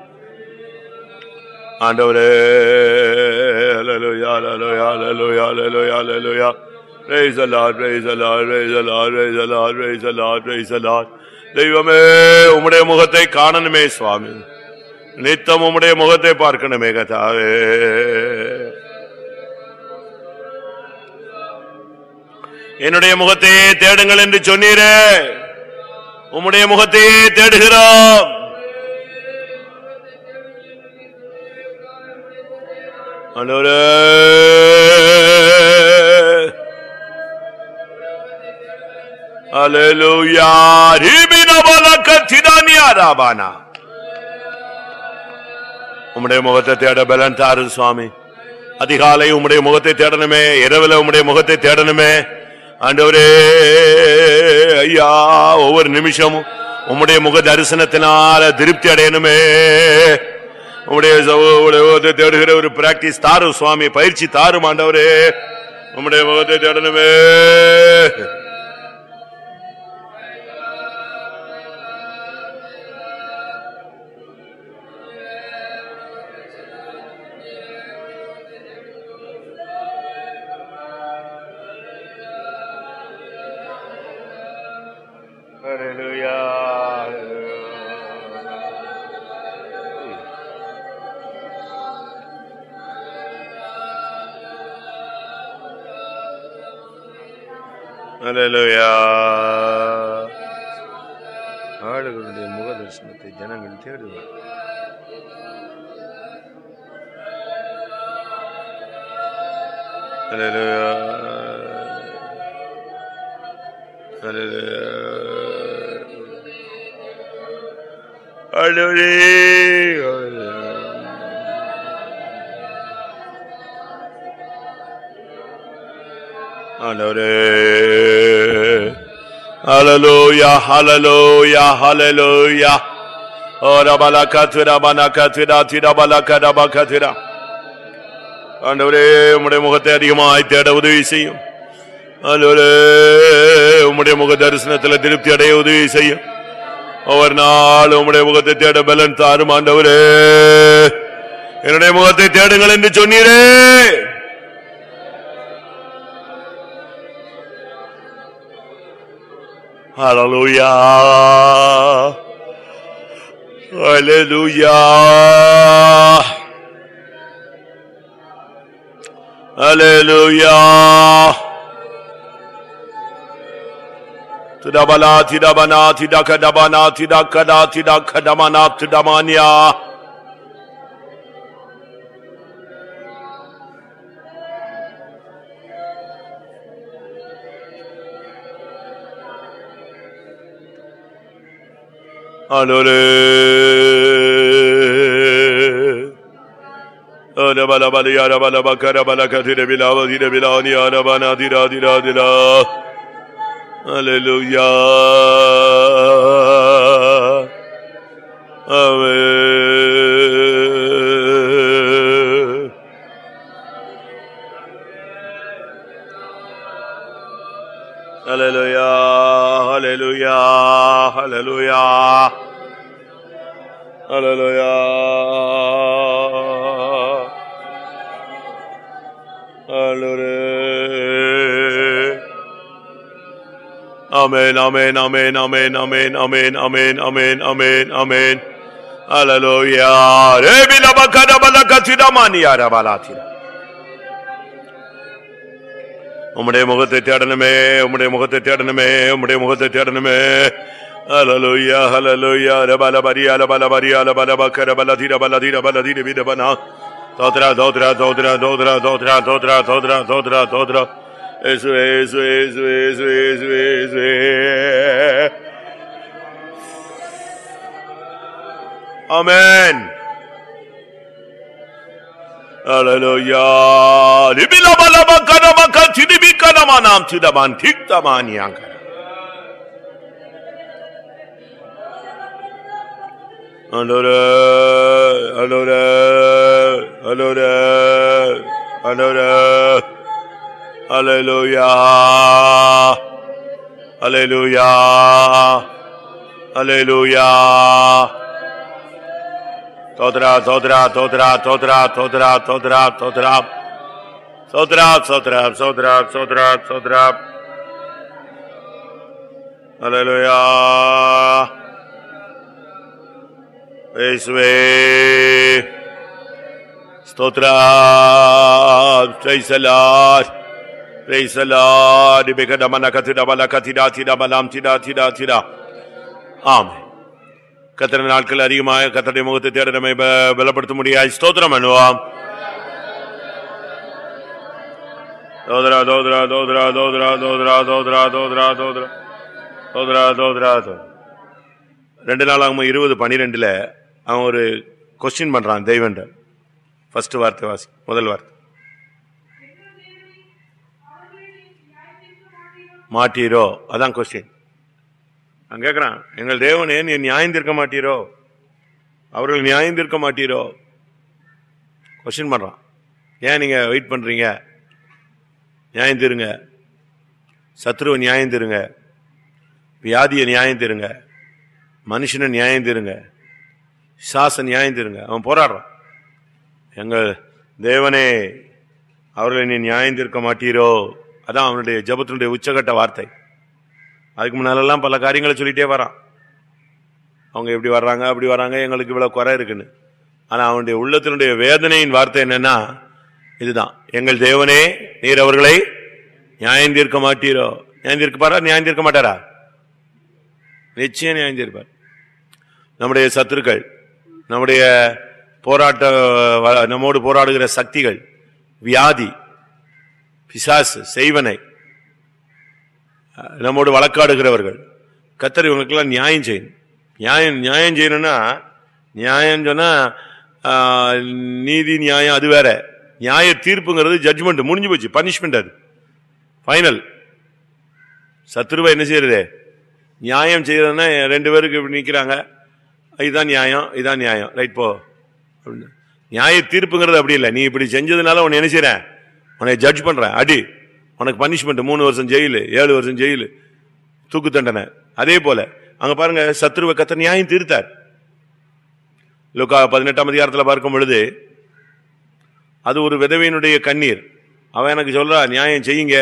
ஆண்டவரே, ஹல்லேலூயா ஹல்லேலூயா ஹல்லேலூயா ஹல்லேலூயா ஹல்லேலூயா, praise the Lord, praise the Lord, praise the Lord, praise the Lord, praise the Lord, praise the Lord. தெய்வமே, உம்முடைய முகத்தை காணணுமே சுவாமி, நித்தம் உம்முடைய முகத்தை பார்க்கணுமே கர்த்தாவே. என்னுடைய முகத்தையே தேடுங்கள் என்று சொன்னீரே, உம்முடைய முகத்தையே தேடுகிறோம். ஆண்டவரே, அல்லேலூயா. உம்முடைய முகத்தை தேட பலன் தாரு சுவாமி. அதிகாலை உம்முடைய முகத்தை தேடணுமே, இரவுல உம்முடைய முகத்தை தேடணுமே. ஆண்டவரே ஐயா, ஒவ்வொரு நிமிஷமும் உம்முடைய முக தரிசனத்தினால திருப்தி அடையணுமே. உம்முடைய முகத்தை தேடுகிற ஒரு பிராக்டிஸ் தாரும் சுவாமி, பயிற்சி தாரும் ஆண்டவரே. உம்முடைய முகத்தை தேடணுமே. அல்லேலூயா. ஆளுகளுடைய முக தரிசனத்தை ஜனங்கள் தேடுவார். அல்லேலூயா. அல்லேலூயா. அல்லேலூயா. ஆண்டவரே, ஹல்லேலூயா, ஹல்லேலூயா, ஹல்லேலூயா. ஓரபலகத்விரா பனகத்விரா திரபலகதபகத்விரா. ஆண்டவரே, உம்முடைய முகத்தை அதிகமாய் தேட உதவி செய்யும். ஆண்டவரே, உம்முடைய முக தரிசனத்தில் திருப்தி அடைய உதவி செய்யும். ஒவ்வொரு நாள் உம்முடைய முகத்தை தேட பலன் தாரும் ஆண்டவரே. என்னுடைய முகத்தை தேடுங்கள் என்று சொன்னீரே. Hallelujah. Hallelujah. Hallelujah. Tidabala, tidabana, tidakadabana, tidakada, tidakadamana, tidamania. Allora, ana bala bala yara bala bakara bala katire bilava dire bilani ana bana dira dira dira. Hallelujah. Amen. Hallelujah. Hallelujah. Hallelujah. Hallelujah. Hallelujah. Amen, amen, amen, amen, amen, amen, amen, amen, amen, amen. Hallelujah. Rebila bakada balakatida mania rabalatira. உம்முடைய முகத்தை தேடணுமே, உம்முடைய முகத்தை தேடணுமே, உம்முடைய முகத்தை தேடணுமே. Hallelujah, hallelujah. Rabala baria, rabala baria, rabala bakara, baladira, baladira, baladira, vidabana. Dodra, dodra, dodra, dodra, dodra, dodra, dodra, dodra, dodra. Esu, esu, esu, esu, esu, esu. Amen. Hallelujah. Ribila balaba kana makati ribikana manam tidaman tiktamani ankara. Allora, allora, allora, allora. Hallelujah. Hallelujah. Hallelujah. Todra, todra, todra, todra, todra, todra, todra. Todra, todra, todra, todra, todra. Hallelujah. Yeswe. Stotra. Praise the Lord. Praise the Lord. ஆமென். கர்த்தரின் நாட்கள் அதிகமாக கர்த்தருடைய முகத்தை தேட நம்மை பலப்படுத்த முடியாது. ஸ்தோத்திரம் பண்ணுவோம். தோதரா தோதரா தோதரா தோதரா தோதரா தோதரா தோதரா தோதரா தோதரா தோதரா தோதரா ரெண்டு நாள் ஆகும் இருபது பனிரெண்டுல அவன் ஒரு கொஸ்டின் பண்றான் தெய்வன். ஃபர்ஸ்ட் வார்த்தை வாசி, முதல் வார்த்தை. மாட்டீரோ, அதான் கொஸ்டின். நான் கேட்கிறான், எங்கள் தேவனே நீ நியாயம் தீர்க்க மாட்டீரோ, அவர்கள் நியாயம் தீர்க்க மாட்டீரோ? கொஸ்டின் பண்றான். ஏன் நீங்க வெயிட் பண்றீங்க? நியாயம் தீருங்க, சத்ருவை நியாயம் தீருங்க, வியாதியை நியாயம் தீருங்க, மனுஷனை நியாயம் தீருங்க, சாச நியாயம் தீருங்க. அவன் போராடுறான். எங்கள் தேவனே அவர்களை நீ நியாயம் தீர்க்க மாட்டீரோ, அதான் அவனுடைய ஜபத்தினுடைய உச்சகட்ட வார்த்தை. அதுக்கு முன்னாலெல்லாம் பல காரியங்களை சொல்லிட்டே வரான். அவங்க எப்படி வர்றாங்க, அப்படி வர்றாங்க, எங்களுக்கு இவ்வளவு குறை இருக்குன்னு. ஆனா அவனுடைய உள்ளத்தினுடைய வேதனையின் வார்த்தை என்னன்னா இதுதான், எங்கள் தேவனே நீர் அவர்களை நியாயம் தீர்க்க மாட்டீரோ. நியாயம் தீர்க்கப்பாரா? நியாயம் தீர்க்க மாட்டாரா? நிச்சயம் நியாயம் தீர்ப்பார். நம்முடைய சத்துருக்கள், நம்முடைய போராட்ட நம்மோடு போராடுகிற சக்திகள், வியாதி, பிசாசு, செய்வனை, நம்மோடு வழக்காடுகிறவர்கள், கர்த்தர் இவங்களுக்கெல்லாம் நியாயம் செய்யணும். நியாயம் நியாயம் செய்யணும்னா, நியாயம் சொன்னா நீதி நியாயம் அது வேற. நியாய தீர்ப்புங்கிறது ஜட்ஜ்மெண்ட், முடிஞ்சு போச்சு, பனிஷ்மெண்ட், அது ஃபைனல். சத்துருவை என்ன செய்யறது? நியாயம் செய்யறதுன்னா ரெண்டு பேருக்கு இப்படி நிக்கிறாங்க, இதுதான் நியாயம், இதுதான் நியாயம், ரைட் போ. நியாய தீர்ப்புங்கிறது அப்படி இல்லை. நீ இப்படி செஞ்சதுனால உன்னை என்ன செய்யறேன்? உன்னை ஜட்ஜ் பண்றேன், அடி, உனக்கு பனிஷ்மெண்ட், மூணு வருஷம் ஜெயிலு, ஏழு வருஷம் ஜெயிலு, தூக்கு தண்டனை. அதே போல அங்க பாருங்க, சத்துருவை கர்த்தர் நியாயம் தீர்த்தார். லூக்கா பதினெட்டாம் அதிகாரத்தில் பார்க்கும் பொழுது அது ஒரு விதவையினுடைய கண்ணீர். அவன் எனக்கு சொல்றா, நியாயம் செய்யுங்க,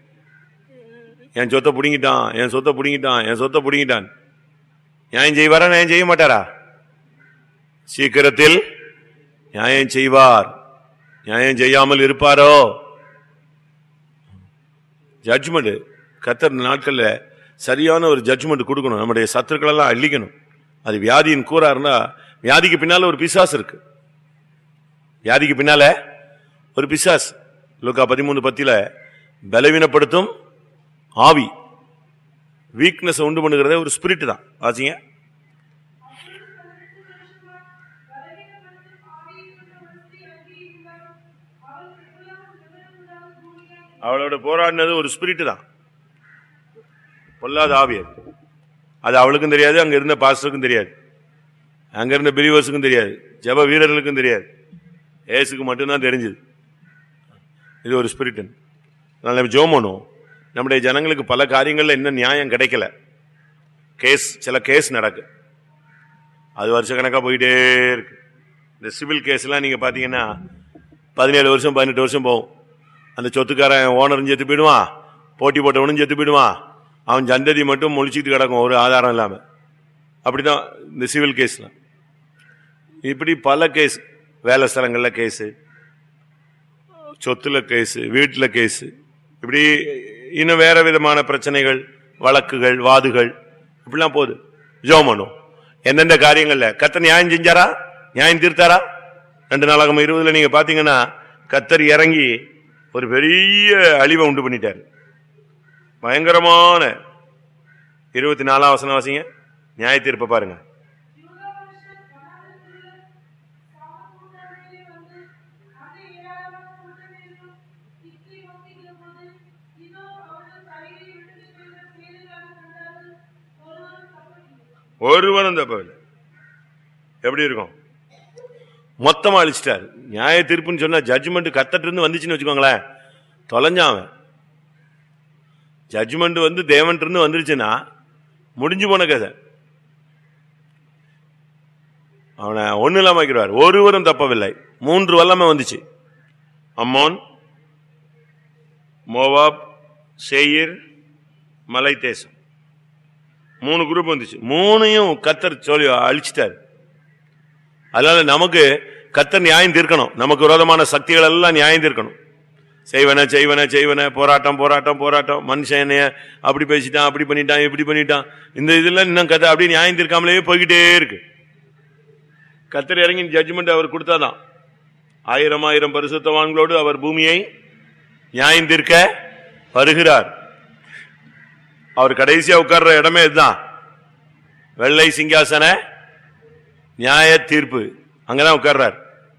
என் சொத்தை பிடிங்கிட்டான், என் சொத்தை பிடிங்கிட்டான், என் சொத்தை பிடிங்கிட்டான். நியாயம் செய்வாரா? நியாயம் செய்ய மாட்டாரா? சீக்கிரத்தில் நியாயம் செய்வார். நியாயம் செய்யாமல் இருப்பாரோ? ஜட்ஜ்மெண்ட் கர்த்தர் நாட்கள்ல சரியான ஒரு ஜட்ஜ்மெண்ட் கொடுக்கணும். நம்முடைய சத்துருக்கள் எல்லாம் அள்ளிக்கணும். அது வியாதியின் கூறா இருந்தா, வியாதிக்கு பின்னால ஒரு பிசாசு இருக்கு. வியாதிக்கு பின்னால ஒரு பிசாஸ். லூக்கா பதிமூணு பத்தில பலவீனப்படுத்தும் ஆவி, வீக்னஸ் உண்டு பண்ணுகிறதே ஒரு ஸ்பிரிட் தான். ஆச்சுங்க. அவளோட போராடினது ஒரு ஸ்பிரிட் தான், பொல்லாத ஆவி. அது அவளுக்கும் தெரியாது, அங்க இருந்த பாஸ்டருக்கும் தெரியாது, அங்க இருந்த பிலீவர்ஸுக்கும் தெரியாது, ஜெப வீரர்களுக்கும் தெரியாது, ஏசுக்கு மட்டும்தான் தெரிஞ்சது. இது ஒரு ஸ்பிரிட். அதனால ஜெபம் பண்ணுவோம். நம்முடைய ஜனங்களுக்கு பல காரியங்கள்ல இன்னும் நியாயம் கிடைக்கல. கேஸ், சில கேஸ் நடக்கு, அது வருஷ கணக்கா போயிட்டே இருக்கு. இந்த சிவில் கேஸ் எல்லாம் நீங்க பாத்தீங்கன்னா பதினேழு வருஷம் பதினெட்டு வருஷம் போகும். அந்த சொத்துக்காரன் ஓனரும் செத்து போயிடுவான், போட்டி போட்டவனும் செத்து போயிடுவான், அவன் சந்ததி மட்டும் முழிச்சிட்டு கிடக்கும் ஒரு ஆதாரம் இல்லாம. அப்படிதான் இந்த சிவில் கேஸ்ல. இப்படி பல கேஸ், வேலை ஸ்தலங்கள்ல கேஸு, சொத்துல கேஸு, வீட்டுல கேஸு, இப்படி இன்னும் வேற விதமான பிரச்சனைகள், வழக்குகள், வாதுகள், இப்படிலாம் போகுது. ஜெபம் பண்ணும். எந்தெந்த காரியங்கள்ல கர்த்தர் நியாயம் செஞ்சாரா, நியாயம் தீர்த்தாரா? ரெண்டு நாளாக இருபதுல நீங்க பாத்தீங்கன்னா கர்த்தர் இறங்கி ஒரு பெரிய அழிவை உண்டு பண்ணிட்டார். பயங்கரமான இருபத்தி நாலாம் வசனம் வாசிங்க, நியாய தீர்ப்பை பாருங்க. ஒருவரும் தப்பவில்லை. எப்படி இருக்கும்? மொத்தமா அழிச்சிட்டாரு. நியாய தீர்ப்புன்னு சொன்னா ஜட்ஜ்மெண்ட் கர்த்தர்ட்ட இருந்து வந்துச்சுன்னு வச்சுக்கோங்களேன், தொலைஞ்சாவன். ஜட்ஜ்மெண்ட் வந்து தேவன் இருந்து வந்துருச்சுன்னா முடிஞ்சு போன கதை. அவனை ஒண்ணு இல்லாம ஆக்கிடுவார். ஒருவரும் தப்பவில்லை. மூன்று வல்லமை வந்துச்சு. அம்மோன், மோவாப், சேயீர், மலை தேசம், மூணு குரூப் வந்துச்சு. மூணையும் கர்த்தர் சொல்லி அழிச்சிட்டாரு. அதனால நமக்கு கர்த்தர் நியாயம் தீர்க்கணும். நமக்கு விரோதமான சக்திகள் எல்லாம் நியாயம் தீர்க்கணும். செய்வன செய்வன செய்வன போராட்டம் போராட்டம் போராட்டம். மனுஷன் என்னைய அப்படி பேசிட்டான், அப்படி பண்ணிட்டான், இப்படி பண்ணிட்டான். இந்த இதெல்லாம் இன்னும் கதை அப்படியே நியாயம் தீர்க்காமலே போய்கிட்டே இருக்கு. கர்த்தர் இறங்கி ஜட்ஜ்மெண்ட் அவர் கொடுத்தாதான். ஆயிரம் ஆயிரம் பரிசுத்தவான்களோடு அவர் பூமியை நியாயம் தீர்க்க வருகிறார். அவர் கடைசியா உட்கார்ற இடமே இதுதான், வெள்ளை சிங்காசன நியாய தீர்ப்பு. அங்கதான் உட்கார்றார்.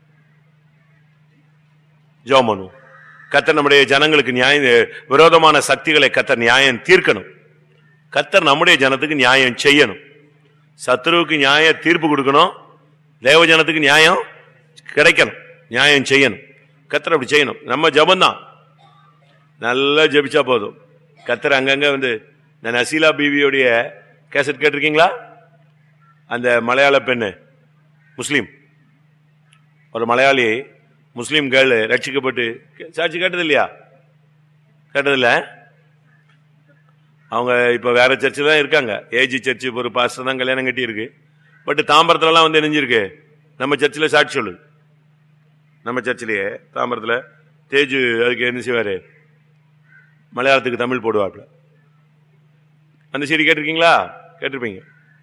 ஜோமனு கர்த்தர் நம்முடைய ஜனங்களுக்கு நியாயம், விரோதமான சக்திகளை கர்த்தர் நியாயம் தீர்க்கணும். கர்த்தர் நம்முடைய ஜனத்துக்கு நியாயம் செய்யணும். சத்துருவுக்கு நியாய தீர்ப்பு கொடுக்கணும், தேவ ஜனத்துக்கு நியாயம் கிடைக்கணும், நியாயம் செய்யணும். கர்த்தர் அப்படி செய்யணும். நம்ம ஜபம்தான், நல்லா ஜபிச்சா போதும். கர்த்தர் அங்கங்க வந்து இந்த நசீலா பீவியோடைய கேசட் கேட்டிருக்கீங்களா? அந்த மலையாள பெண்ணு, முஸ்லீம், ஒரு மலையாளி முஸ்லீம் கேர்ள் ரட்சிக்கப்பட்டு சாட்சி கேட்டது இல்லையா? கேட்டதில்ல. அவங்க இப்ப வேற சர்ச்சில் தான் இருக்காங்க. ஏஜி சர்ச்சு ஒரு பாஸ்டர் தான் கல்யாணம் கட்டி இருக்கு. பட் தாம்பரத்துலலாம் வந்து இணைஞ்சிருக்கு. நம்ம சர்ச்சில் சாட்சி சொல்லுது. நம்ம சர்ச்சிலேயே தாம்பரத்தில் தேஜு அதுக்கு என்ன செய்வாரு, மலையாளத்துக்கு தமிழ் போடுவாப்புல. அந்த சீடி கேட்டிருக்கீங்களா? கேட்டிருப்பீங்க.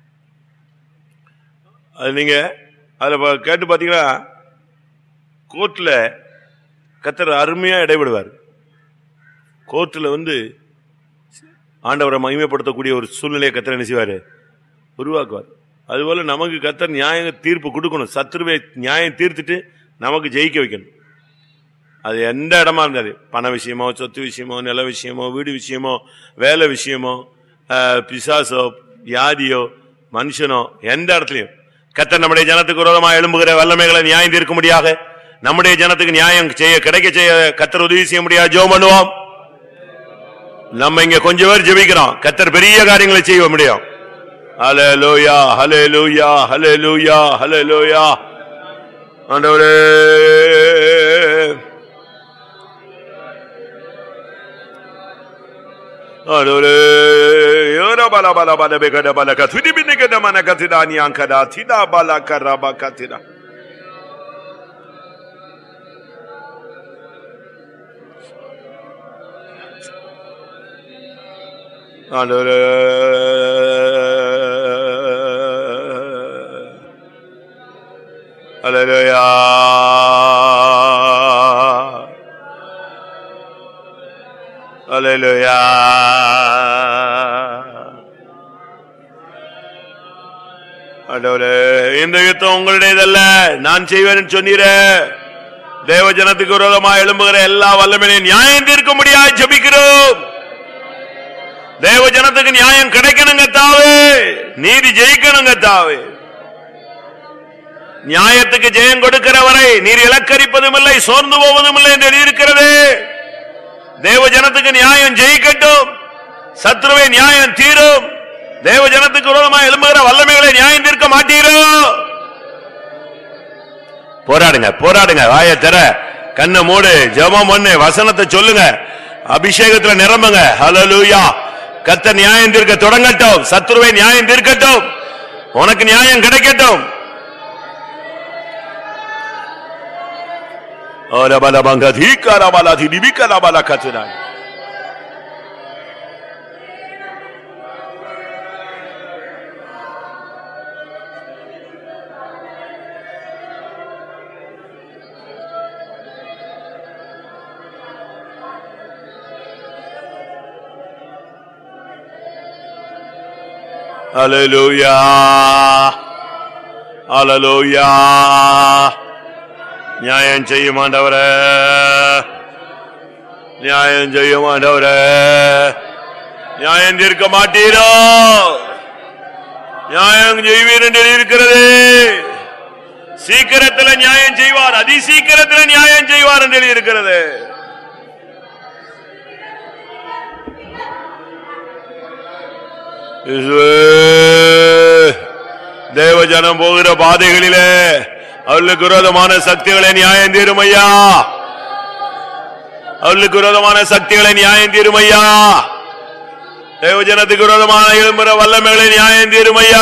அது நீங்க அதில் கேட்டு பார்த்தீங்கன்னா கோர்ட்டில் கர்த்தர் அருமையா இடைபடுவார். கோர்ட்டில் வந்து ஆண்டவரை மகிமைப்படுத்தக்கூடிய ஒரு சூழ்நிலையை கர்த்தர் என்ன செய்வார், உருவாக்குவார். அதுபோல நமக்கு கர்த்தர் நியாய தீர்ப்பு கொடுக்கணும். சத்துருவை நியாயம் தீர்த்துட்டு நமக்கு ஜெயிக்க வைக்கணும். அது எந்த இடமா இருந்தாரு, பண விஷயமோ, சொத்து விஷயமோ, நில விஷயமோ, வீடு விஷயமோ, வேலை விஷயமோ, பிசாசோ, வியாதியோ, மனுஷனோ, எந்த இடத்துலயும் கர்த்தர் நம்முடைய ஜனத்துக்கு விரோதமாக எழும்புகிற வல்லமைகளை நியாயம் தீர்க்க முடியாக, நம்முடைய ஜனத்துக்கு நியாயம் செய்ய கிடைக்க செய்ய கர்த்தர் உதவி செய்ய முடியாது. ஜெபம் பண்ணுவோம். நம்ம இங்க கொஞ்சம் பேர் ஜெபிக்கிறோம், கர்த்தர் பெரிய காரியங்களை செய்ய முடியும். ஹல்லேலூயா, ஹல்லேலூயா, ஹல்லேலூயா, ஹல்லேலூயா. ஆண்டவரே ஆண்டவரே யோர பல பல பல பெகட பல கத்விதி பின்னிகட மன கத்திதானி அங்கடா திதா பல கரபா கத்திதா. ஆண்டவரே ஹல்லேலூயா, ஹல்லேலூயா. ஆண்டவரே இந்த யுத்தம் உங்களுடையதல்ல, நான் செய்வேன் சொன்னீரே. தேவ ஜனத்துக்கு விரோதமாக எழும்புகிற எல்லா வல்லமையையும் நியாயம் தீர்க்க முடியாது ஜெபிக்கிறோம். தேவ ஜனத்துக்கு நியாயம் கிடைக்கணுங்க தாவே, நீதி ஜெயிக்கணுங்க தாவே. நியாயத்துக்கு ஜெயம் கொடுக்கிற வரை நீர் இலக்கரிப்பதும் இல்லை, சோர்ந்து போவதும் இல்லை என்று இருக்கிறது. தேவ ஜனத்துக்கு நியாயம் ஜெயிக்கட்டும், சத்ருவை நியாயம் தீரும். தேவ ஜனத்துக்கு விரோதமாக எழும்புகிற வல்லமைகளை நியாயம் தீர்க்க மாட்டீரோ? போராடுங்க, போராடுங்க. வாயை தர, கண்ணை மூடு, ஜெபம் பண்ணு, வசனத்தை சொல்லுங்க, அபிஷேகத்துல நிரம்புங்க. ஹல்லேலூயா. கர்த்தர் நியாயம் தீர்க்க தொடங்கட்டும், சத்ருவை நியாயம் தீர்க்கட்டும், உனக்கு நியாயம் கிடைக்கட்டும். ஹல்லேலூயா, ஹல்லேலூயா. நியாயம் செய்யும் ஆண்டவரே, நியாயம் செய்யும் ஆண்டவரே. நியாயம் தீர்க்க மாட்டீரோ? நியாயம் செய்வீர் என்று இருக்கிறது. சீக்கிரத்தில் நியாயம் செய்வார், அதி சீக்கிரத்தில் நியாயம் செய்வார் என்று இருக்கிறது. தேவ ஜனம் போகிற பாதைகளிலே அவர்களுக்கு விரோதமான சக்திகளை நியாயம் தீரும் ஐயா, அவர்களுக்கு விரோதமான சக்திகளை நியாயம் தீரும் ஐயா. தேவ ஜனத்துக்கு விரோதமான எழும்புற வல்லமைகளை நியாயம் தீரும் ஐயா.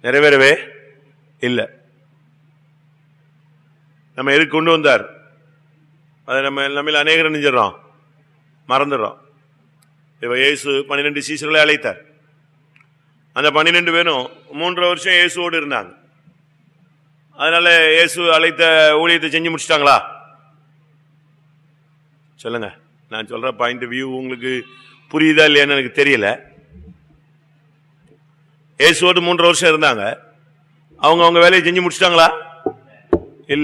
நிறைவேறவே இல்லை. நம்ம எதுக்கு கொண்டு வந்தார்? அதை நம்ம நம்ம அநேகர் நினைஞ்சிடறோம், மறந்துடுறோம். இப்ப இயேசு பன்னிரெண்டு சீசர்களை அழைத்தார். அந்த பன்னிரெண்டு பேரும் மூன்றரை வருஷம் இயேசுவோடு இருந்தாங்க. அதனால இயேசு அழைத்த ஊழியத்தை செஞ்சு முடிச்சிட்டாங்களா? சொல்லுங்க. நான் சொல்ற பாயிண்ட் வியூ உங்களுக்கு புரியுதா இல்லையான்னு எனக்கு தெரியல. இயேசுவோடு மூன்றரை வருஷம் இருந்தாங்க. அவங்க அவங்க வேலையை செஞ்சு முடிச்சிட்டாங்களா? இல்ல.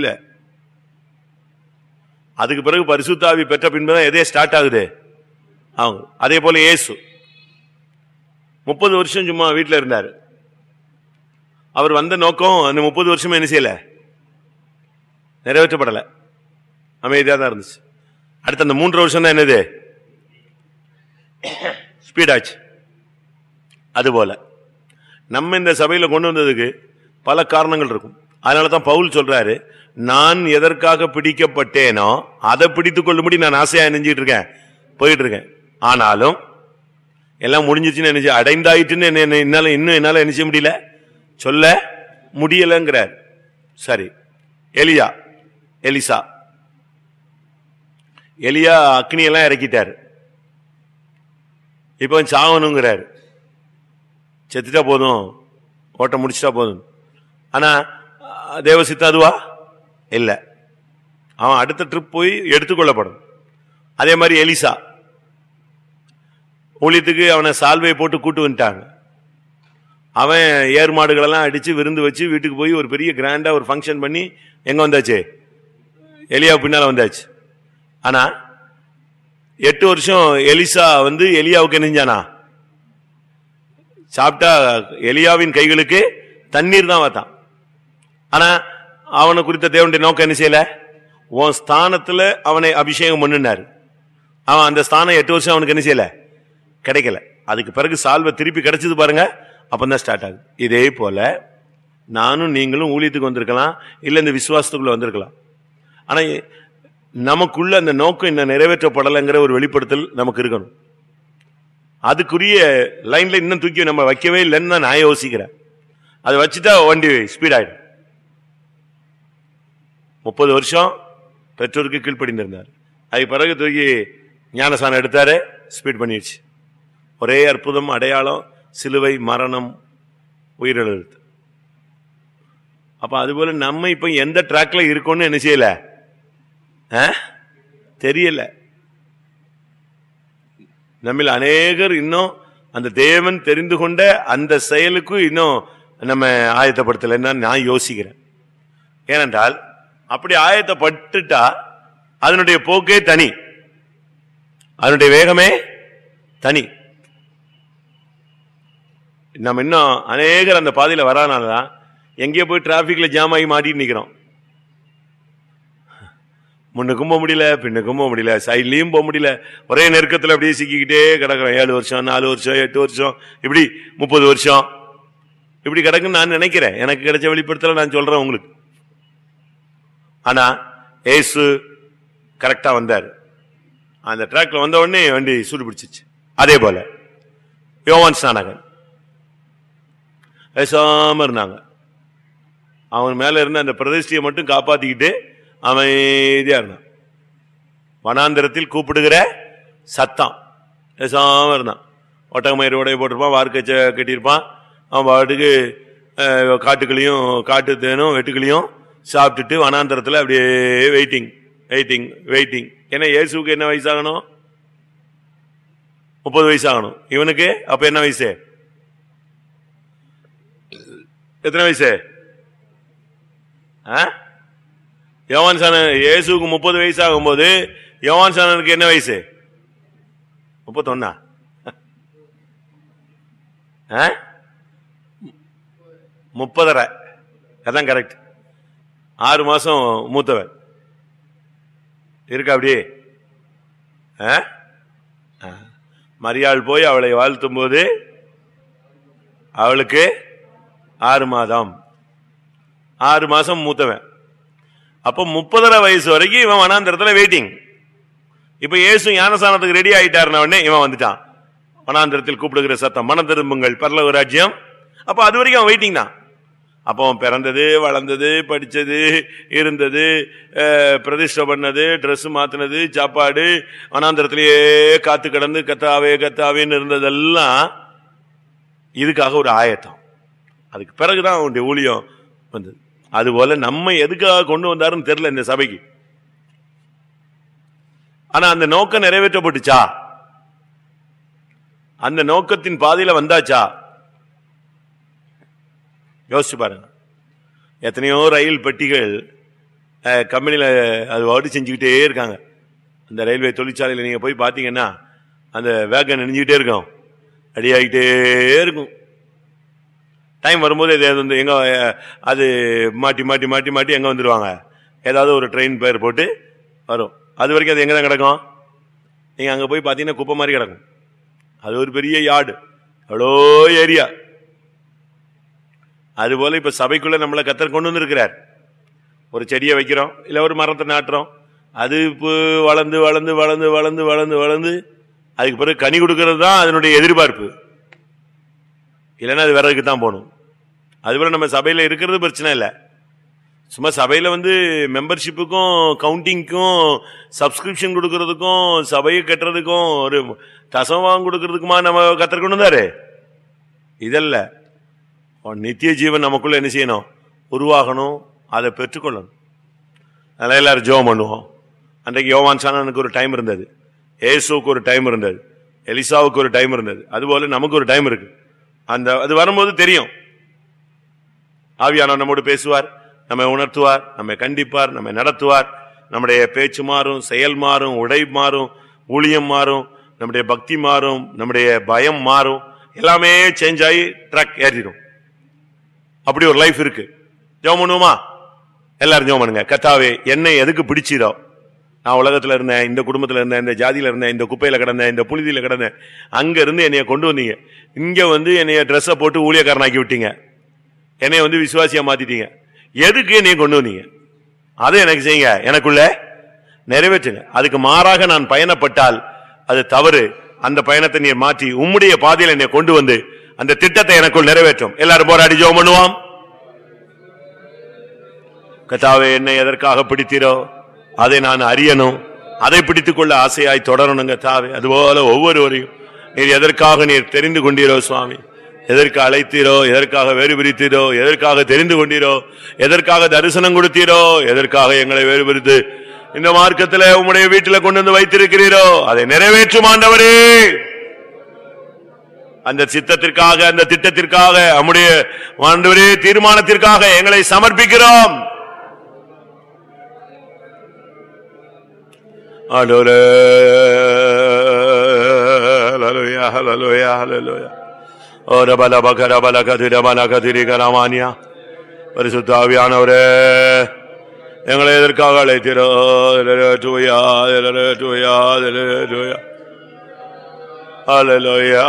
அதுக்கு பிறகு பரிசுத்த ஆவி பெற்ற பின்புதான் எதே ஸ்டார்ட் ஆகுது அவங்க. அதே போல இயேசு முப்பது வருஷம் சும்மா வீட்டில் இருந்தாரு. அவர் வந்த நோக்கம் அந்த முப்பது வருஷமே என்ன செய்யல, நிறைவேற்றப்படலை, அமைதியா தான் இருந்துச்சு. அடுத்த அந்த மூன்று வருஷம் தான் என்னது, ஸ்பீட் ஆச்சு. அதுபோல நம்ம இந்த சபையில கொண்டு வந்ததுக்கு பல காரணங்கள் இருக்கும். அதனாலதான் பவுல் சொல்றாரு, நான் எதற்காக பிடிக்கப்பட்டேனோ அதை பிடித்துக் கொள்ளும்படி நான் ஆசையா நினைஞ்சிட்டு இருக்கேன், போயிட்டு இருக்கேன். ஆனாலும் எல்லாம் முடிஞ்சிச்சுன்னு நினைச்சு அடைந்தாயிட்டுன்னு என்ன என்னால இன்னும் என்னால நினைச்ச முடியல, சொல்ல முடியலங்கிறார். சரி, எலியா எலிசா எலியா அக்னியெல்லாம் இறக்கிட்டாரு. இப்ப சாவணுங்கிறாரு. செத்துட்டா போதும், ஓட்ட முடிச்சுட்டா போதும். ஆனா தேவசித்தம் அதுவா இல்ல, அவன் அடுத்த ட்ரிப் போய் எடுத்துக்கொள்ளப்படும். அதே மாதிரி எலிசா ஊழியத்துக்கு அவனை சால்வையை போட்டு கூட்டு வந்துட்டாங்க. அவன் ஏர் மாடுகளெல்லாம் அடிச்சு விருந்து வச்சு வீட்டுக்கு போய் ஒரு பெரிய கிராண்டா ஒரு ஃபங்க்ஷன் பண்ணி எங்க வந்தாச்சு, எலியா பின்னால வந்தாச்சு. ஆனா எட்டு வருஷம் எலிசா வந்து எலியாவுக்கு நெஞ்சானா சாப்பிட்டா எலியாவின் கைகளுக்கு தண்ணீர் தான் வாத்தான். ஆனா அவனை குறித்த தேவனுடைய நோக்கம் என்ன செய்யல, உன் ஸ்தானத்துல அவனை அபிஷேகம் பண்ணினாரு. அவன் அந்த ஸ்தானம் எட்டு வருஷம் அவனுக்கு என்ன செய்யல, கிடைக்கல. அதுக்கு பிறகு சால்வை திருப்பி கிடைச்சது பாருங்க, அப்பதான் ஸ்டார்ட் ஆகுது. இதே போல நானும் நீங்களும் ஊழியத்துக்கு வந்திருக்கலாம், இல்ல இந்த விசுவாசத்துக்குள்ள வந்திருக்கலாம். ஆனா நமக்குள்ள அந்த நோக்கம் இன்னும் நிறைவேற்றப்படலைங்கிற ஒரு வெளிப்படுத்தல் நமக்கு இருக்கணும். அதுக்குரிய லைன்ல இன்னும் தூக்கி நம்ம வைக்கவே இல்லைன்னு நான் யோசிக்கிறேன். அதை வச்சுட்டா வண்டி ஸ்பீட் ஆயிடும். முப்பது வருஷம் பெற்றோருக்கு கீழ்ப்படிந்திருந்தார். அதுக்கு பிறகு தூக்கி ஞானசானம் எடுத்தாரு, ஸ்பீட் பண்ணிடுச்சு. ஒரே அற்புதம், அடையாளம், சிலுவை, மரணம், உயிரிழந்து. அப்ப அதுபோல நம்ம இப்ப எந்த ட்ராக்ல இருக்கோம்னு என்ன செய்யல தெரியல. நம்மில் அநேகர் இன்னும் அந்த தேவன் தெரிந்து கொண்ட அந்த செயலுக்கு இன்னும் நம்ம ஆயத்தப்படுத்தலைன்னு நான் யோசிக்கிறேன். ஏனென்றால் அப்படி ஆயத்தப்பட்டுட்டா அதனுடைய போக்கே தனி, அதனுடைய வேகமே தனி. நம்ம இன்னும் அநேகர் அந்த பாதையில வரானாலதான் எங்கேயோ போய் டிராபிக்ல ஜாம் ஆகி மாட்டிட்டு நிக்கிறோம். முன்னுக்கும் போக முடியல, பின்னுக்கும் போக முடியல, சைட்லயும் போக முடியல, ஒரே நெருக்கத்தில் அப்படியே சிக்கிக்கிட்டே கிடக்குறோம். ஏழு வருஷம், நாலு வருஷம், எட்டு வருஷம், இப்படி முப்பது வருஷம் இப்படி கிடக்குன்னு நான் நினைக்கிறேன். எனக்கு கிடைச்ச வெளிப்படுத்தல நான் சொல்றேன் உங்களுக்கு. ஆனா ஏசு கரெக்டா வந்தார். அந்த ட்ராக்ல வந்த உடனே வண்டி சூடு பிடிச்சிச்சு. அதே போல யோவான் ஸ்நானகன் பேசாம இருந்தாங்க. அவன் மேல இருந்த அந்த பிரதிஷ்டையை மட்டும் காப்பாத்திக்கிட்டு அமைதியா இருந்தான். வனாந்திரத்தில் கூப்பிடுகிற சத்தம், பேசாம இருந்தான். ஒட்டகமயிறு உடைய போட்டிருப்பான், வார்க்கச்ச கட்டியிருப்பான். அவன் பாட்டுக்கு காட்டுக்களையும் காட்டு தேனும் வெட்டுக்களையும் சாப்பிட்டுட்டு வனாந்திரத்தில் அப்படியே வெயிட்டிங் வெயிட்டிங் வெயிட்டிங். ஏன்னா இயேசுக்கு என்ன வயசாகணும், முப்பது வயசு ஆகணும். இவனுக்கு அப்ப என்ன வயசு, எத்தனை வயசு? யோவான் சாணன் இயேசுக்கு முப்பது வயசு ஆகும் போது யோவான் சாணனுக்கு என்ன வயசு? முப்பத்தொன்னா? முப்பதரை, அதான் கரெக்ட். ஆறு மாசம் மூத்தவன் இருக்கா அப்படியே. மரியாள் போய் அவளை வாழ்த்தும் போது அவளுக்கு ஆறு மாதம், ஆறு மாசம் மூத்தவன். அப்ப முப்பதரை வயசு வரைக்கும் இவன் வனாந்திரத்துல வெயிட்டிங். இப்ப இயேசு ஞானசானத்துக்கு ரெடி ஆயிட்டாருன உடனே இவன் வந்துட்டான். வனாந்திரத்தில் கூப்பிடுகிற சத்தம், மனம் திரும்புங்கள், பரலோக ராஜ்யம். அப்ப அது வரைக்கும் அவன் வெயிட்டிங் தான். அப்போ பிறந்தது, வளர்ந்தது, படிச்சது, இருந்தது, பிரதிஷ்டை பண்ணது, ட்ரெஸ் மாத்தினது, சாப்பாடு, வனாந்திரத்திலேயே காத்து கிடந்து கத்தாவே கத்தாவேன்னு இருந்ததெல்லாம் இதுக்காக ஒரு ஆயத்தம். அதுக்கு பிறகுதான் அவனுடைய ஊழியம் வந்தது. அதுபோல நம்ம எதுக்காக கொண்டு வந்தாருன்னு தெரியல இந்த சபைக்கு. ஆனா அந்த நோக்கம் நிறைவேற்றப்பட்டுச்சா? அந்த நோக்கத்தின் பாதையில வந்தாச்சா? யோசிச்சு பாருங்க. எத்தனையோ ரயில் பெட்டிகள் கம்பெனியில அது ஓடி செஞ்சுக்கிட்டே இருக்காங்க. அந்த ரயில்வே தொழிற்சாலையில் நீங்க போய் பாத்தீங்கன்னா அந்த வேகன் நெஞ்சுக்கிட்டே இருக்கும், அடியாகிட்டே இருக்கும். டைம் வரும்போது எங்க அது மாட்டி மாட்டி மாட்டி மாட்டி எங்க வந்துருவாங்க, ஏதாவது ஒரு ட்ரெயின் பேர் போட்டு வரும். அது வரைக்கும் அது எங்கதான் கிடக்கும்? நீங்க அங்க போய் பாத்தீங்கன்னா குப்பை மாதிரி கிடக்கும். அது ஒரு பெரிய யார்டு, எவ்வளோ ஏரியா. அதுபோல இப்ப சபைக்குள்ள நம்மளை கர்த்தர் கொண்டு வந்திருக்கிறார். ஒரு செடியை வைக்கிறோம், இல்ல ஒரு மரத்தை நாட்டுறோம், அது இப்போ வளர்ந்து வளர்ந்து வளர்ந்து வளர்ந்து வளர்ந்து வளர்ந்து அதுக்கு பிறகு கனி கொடுக்கறது தான் அதனுடைய எதிர்பார்ப்பு. இல்லைன்னா அது விறகுக்கு தான் போகணும். அதுபோல நம்ம சபையில இருக்கிறது பிரச்சனை இல்லை. சும்மா சபையில வந்து மெம்பர்ஷிப்புக்கும் கவுண்டிங்க்கும் சப்ஸ்கிரிப்ஷன் கொடுக்கறதுக்கும் சபையை கட்டுறதுக்கும் ஒரு தசமம் கொடுக்கறதுக்குமா நம்ம கர்த்தர் கொண்டு வந்தாரு? இதல்ல. நித்திய ஜீவன் நமக்குள்ள என்ன செய்யணும்? உருவாகணும், அதை பெற்றுக்கொள்ளணும். அதெல்லாம் எல்லாரும் ஜெபம் பண்ணுவோம். அன்றைக்கு யோவான் சானனுக்கு ஒரு டைம் இருந்தது, ஏசுவுக்கு ஒரு டைம் இருந்தது, எலிசாவுக்கு ஒரு டைம் இருந்தது. அதுபோல நமக்கு ஒரு டைம் இருக்கு. அந்த அது வரும்போது தெரியும். ஆவியானவர் நம்மோடு பேசுவார், நம்மை உணர்த்துவார், நம்மை கண்டிப்பார், நம்மை நடத்துவார். நம்முடைய பேச்சு மாறும், செயல் மாறும், உடை மாறும், ஊழியம் மாறும், நம்முடைய பக்தி மாறும், நம்முடைய பயம் மாறும், எல்லாமே சேஞ்ச் ஆகி ட்ரக் ஏறிடும். அப்படி ஒரு லைஃப் இருக்கு. ஜெபம் பண்ணுவோமா? எல்லாரும் ஜெபம் பண்ணுங்க. கர்த்தாவே, என்னை எதுக்கு பிடிச்சிரோ? நான் உலகத்துல இருந்தேன், இந்த குடும்பத்துல இருந்தேன், இந்த ஜாதியில இருந்தேன், இந்த குப்பையில கிடந்தேன், இந்த புழுதியில கிடந்தேன். அங்க இருந்து என்னைய கொண்டு வந்தீங்க. இங்க வந்து என்னைய ட்ரெஸ்ஸை போட்டு ஊழியக்காரனாக்கி விட்டீங்க. என்னைய வந்து விசுவாசியா மாத்திட்டீங்க. எதுக்கு என்னைய கொண்டு வந்தீங்க? அதை எனக்கு செய்யுங்க, எனக்குள்ள நிறைவேற்றுங்க. அதுக்கு மாறாக நான் பயணப்பட்டால் அது தவறு. அந்த பயணத்தை நீ மாற்றி உம்முடைய பாதையில் என்னை கொண்டு வந்து அந்த திட்டத்தை எனக்குள் நிறைவேற்றும். எல்லாரும் போராடி ஜெபம் பண்ணுவோம். கர்த்தாவே, என்னை எதற்காக பிடித்தீரோ அதை நான் அறியணும், அதை பிடித்துக் கொள்ள ஆசையாய் தொடரணும். கர்த்தாவே, அதுபோல ஒவ்வொருவரையும் நீர் எதற்காக நீர் தெரிந்து கொண்டீரோ சுவாமி, எதற்கு அழைத்தீரோ, எதற்காக வேறு பிரித்தீரோ, எதற்காக தெரிந்து கொண்டீரோ, எதற்காக தரிசனம் கொடுத்தீரோ, எதற்காக எங்களை வேறு பிரித்து இந்த மார்க்கத்தில் உம்முடைய வீட்டில் கொண்டு வந்து வைத்திருக்கிறீரோ அதை நிறைவேற்றும் ஆண்டவரே. அந்த சித்தத்திற்காக, அந்த திட்டத்திற்காக, நம்முடைய ஆண்டவரே தீர்மானத்திற்காக எங்களை சமர்ப்பிக்கிறோம். ஆண்டவரே, ஹல்லேலூயா ஹல்லேலூயா ஹல்லேலூயா. ஓர பல பகர பல கதிர பல கதிரி கரமானியா. பரிசுத்த ஆவியானவரே, எங்களை எதற்காக அழைத்தீரோ? ஹல்லேலூயா ஹல்லேலூயா ஹல்லேலூயா ஹல்லேலூயா.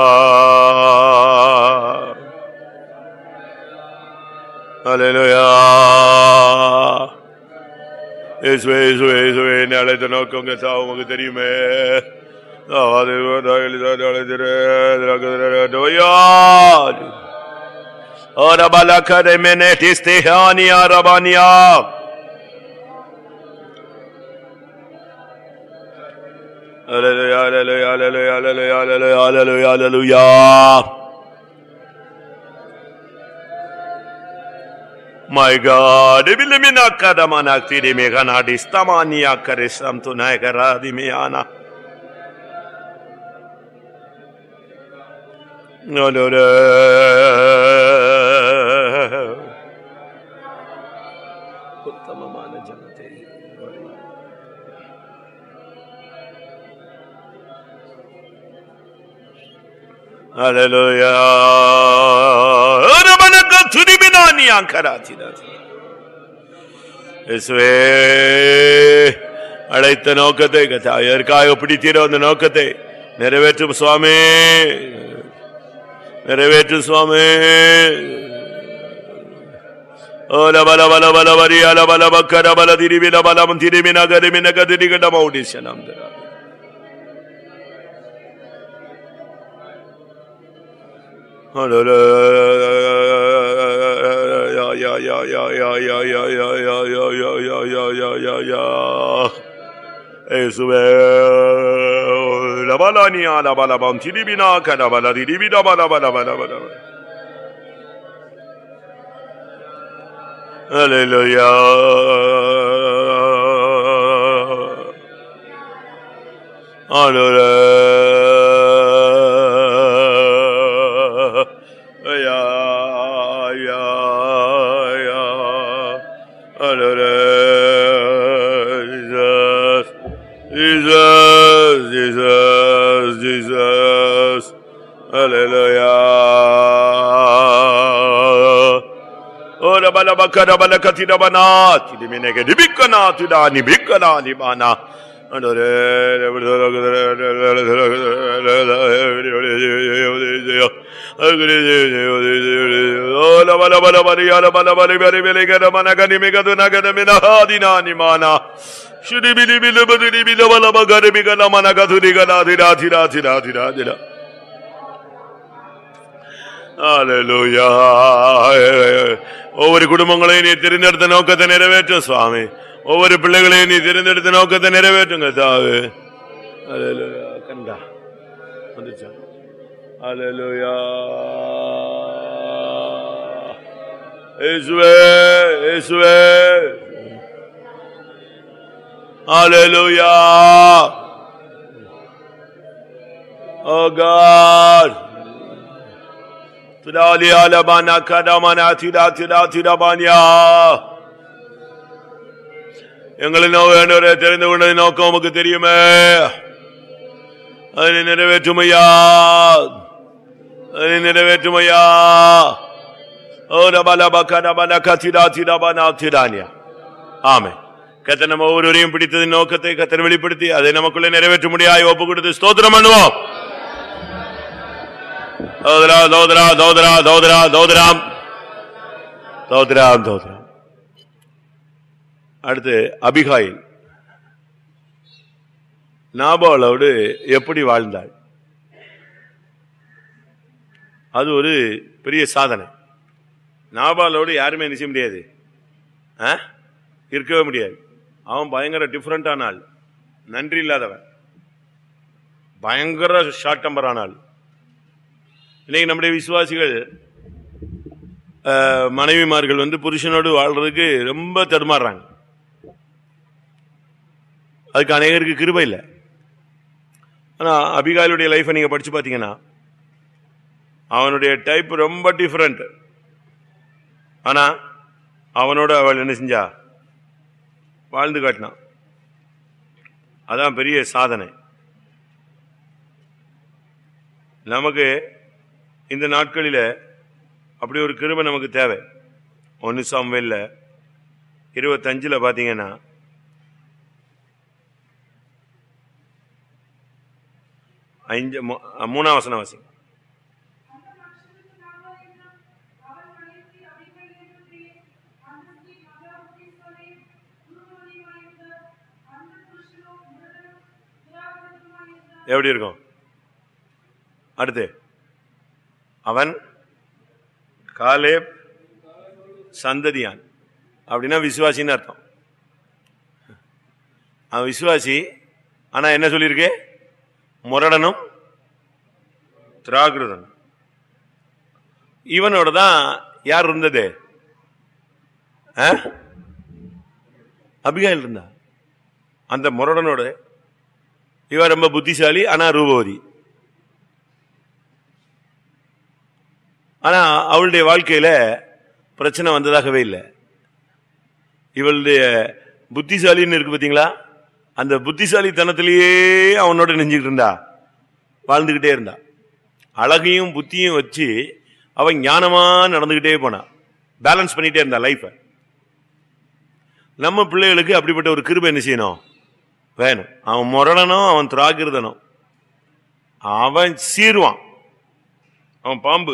ஹல்லேலூயா. இயேசுவே இயேசுவே இயேசுவே, என்னை அழைத்த நோக்கம் உங்களுக்கு தெரியுமே. Hallelujah, hallelujah, hallelujah, hallelujah, hallelujah, hallelujah. My God, Ebilimina Kadamana Tiri Megana Distamania Karisam to Nagara Dimiana. No, no, no. Hallelujah. Arabanaka Turibinani Ankaratina. Iswe அழைத்த நோக்கத்தை எதற்காக பிடித்தீரோ அந்த நோக்கத்தை நிறைவேற்றும் சுவாமி, நிறைவேற்றும் சுவாமி. ஓல பல பல பல வரியால பல பக்கர பல திருவின பலம் திருவின கருமின கதிரிகட மௌடிஷனம் தரா. ya ya ya ya ya ya ya ya ya ya ya ya ya ya ya Esube la balania la balabam tidibina kada baladi dibida bala bala bala bala Hallelujah Hallelujah Jesus, Jesus, Jesus, Hallelujah. Oh, the balabaka, the balakati, the banat, the mineke, the bikana, to the nibikana, the bana. Oh, la balabari, la balabari, very, very good, the managani, mega, the nagana, minahadina, nimana. Shudi bili bili bili bili bala bagari bigala managatu digala dira dira dira dira dira. Hallelujah. ஒவ்வொரு குடும்பங்களையும் நீ தெரிந்தெடுத்த நோக்கத்தை நிறைவேற்றும் சுவாமி. ஒவ்வொரு பிள்ளைகளையும் நீ தெரிந்தெடுத்த நோக்கத்தை நிறைவேற்றுங்க தாவே. Hallelujah. கண்டா. வந்துச்சா. Hallelujah. இயேசுவே இயேசுவே Hallelujah. Oh God. Tudali alabana kadamana tida tida tida banya. எங்களை நோக்கே தெரிந்து கொண்டது நோக்கம் உமக்கு தெரியுமே. அதை நிறைவேற்றுமையா அதை நிறைவேற்றுமையா. ஓ ரபலப கடபல கதிடா திடபனா திடானியா. ஆமென். கர்த்தர் நம்ம ஒவ்வொருவரையும் பிடித்ததின் நோக்கத்தை கர்த்தர் வெளிப்படுத்தி அதை நமக்குள்ளே நிறைவேற்ற முடியாய் ஒப்பு கொடுத்து ஸ்தோத்திரம் பண்ணுவோம். தோதரா தோதரா தோதரா தோதரா தோதராம் தோதராம் தோதராம். அடுத்து அபிகாயில் நாபாலோடு எப்படி வாழ்ந்தாள்? அது ஒரு பெரிய சாதனை. நாபாலோடு யாருமே நிச்சய முடியாது, இருக்கவே முடியாது. அவன் பயங்கர டிஃபரெண்டான ஆள், நன்றி இல்லாதவன், பயங்கர ஷார்ட் டெம்பரான ஆள். இன்னைக்கு நம்முடைய விசுவாசிகள் மனைவிமார்கள் வந்து புருஷனோடு வாழ்றதுக்கு ரொம்ப தடுமாறுறாங்க. அதுக்கு அநேகருக்கு கிருபை இல்லை. ஆனா அபிகாயிலுடைய லைஃபை நீங்க படிச்சு பாத்தீங்கன்னா அவனுடைய டைப் ரொம்ப டிஃபரெண்ட். ஆனா அவனோட அவள் என்ன செஞ்சா? வாழ்ந்து காட்டினான். அதான் பெரிய சாதனை. நமக்கு இந்த நாட்களில அப்படி ஒரு கிருபை நமக்கு தேவை. ஒன்னு சாமுவேல்ல இருபத்தஞ்சுல பாத்தீங்கன்னா ஐந்து மூணாம் வசனம் வாசி. எப்படி இருக்கும்? அடுத்து அவன் காலேப் சந்ததியான், அப்படின்னா விசுவாசின்னு அர்த்தம். அவன் விசுவாசி. ஆனா என்ன சொல்லியிருக்கு? முரடனும் திராகிருதனும். இவனோட தான் யார் இருந்தது? அபிகாயில் இருந்தா. அந்த முரடனோட இவன் ரொம்ப புத்திசாலி, ஆனா ரூபவதி. ஆனா அவளுடைய வாழ்க்கையில பிரச்சனை வந்ததாகவே இல்லை. இவளுடைய புத்திசாலின்னு இருக்கு பாத்தீங்களா? அந்த புத்திசாலித்தனத்திலேயே அவனோட நெஞ்சுக்கிட்டு இருந்தா, வாழ்ந்துகிட்டே இருந்தா. அழகையும் புத்தியும் வச்சு அவன் ஞானமா நடந்துகிட்டே போனா, பேலன்ஸ் பண்ணிட்டே இருந்தா லைஃப. நம்ம பிள்ளைகளுக்கு அப்படிப்பட்ட ஒரு கிருபை என்ன செய்யணும்? வேணும். அவன் முரடனும் அவன் திராகிருதனும். அவன் சீருவான், அவன் பாம்பு.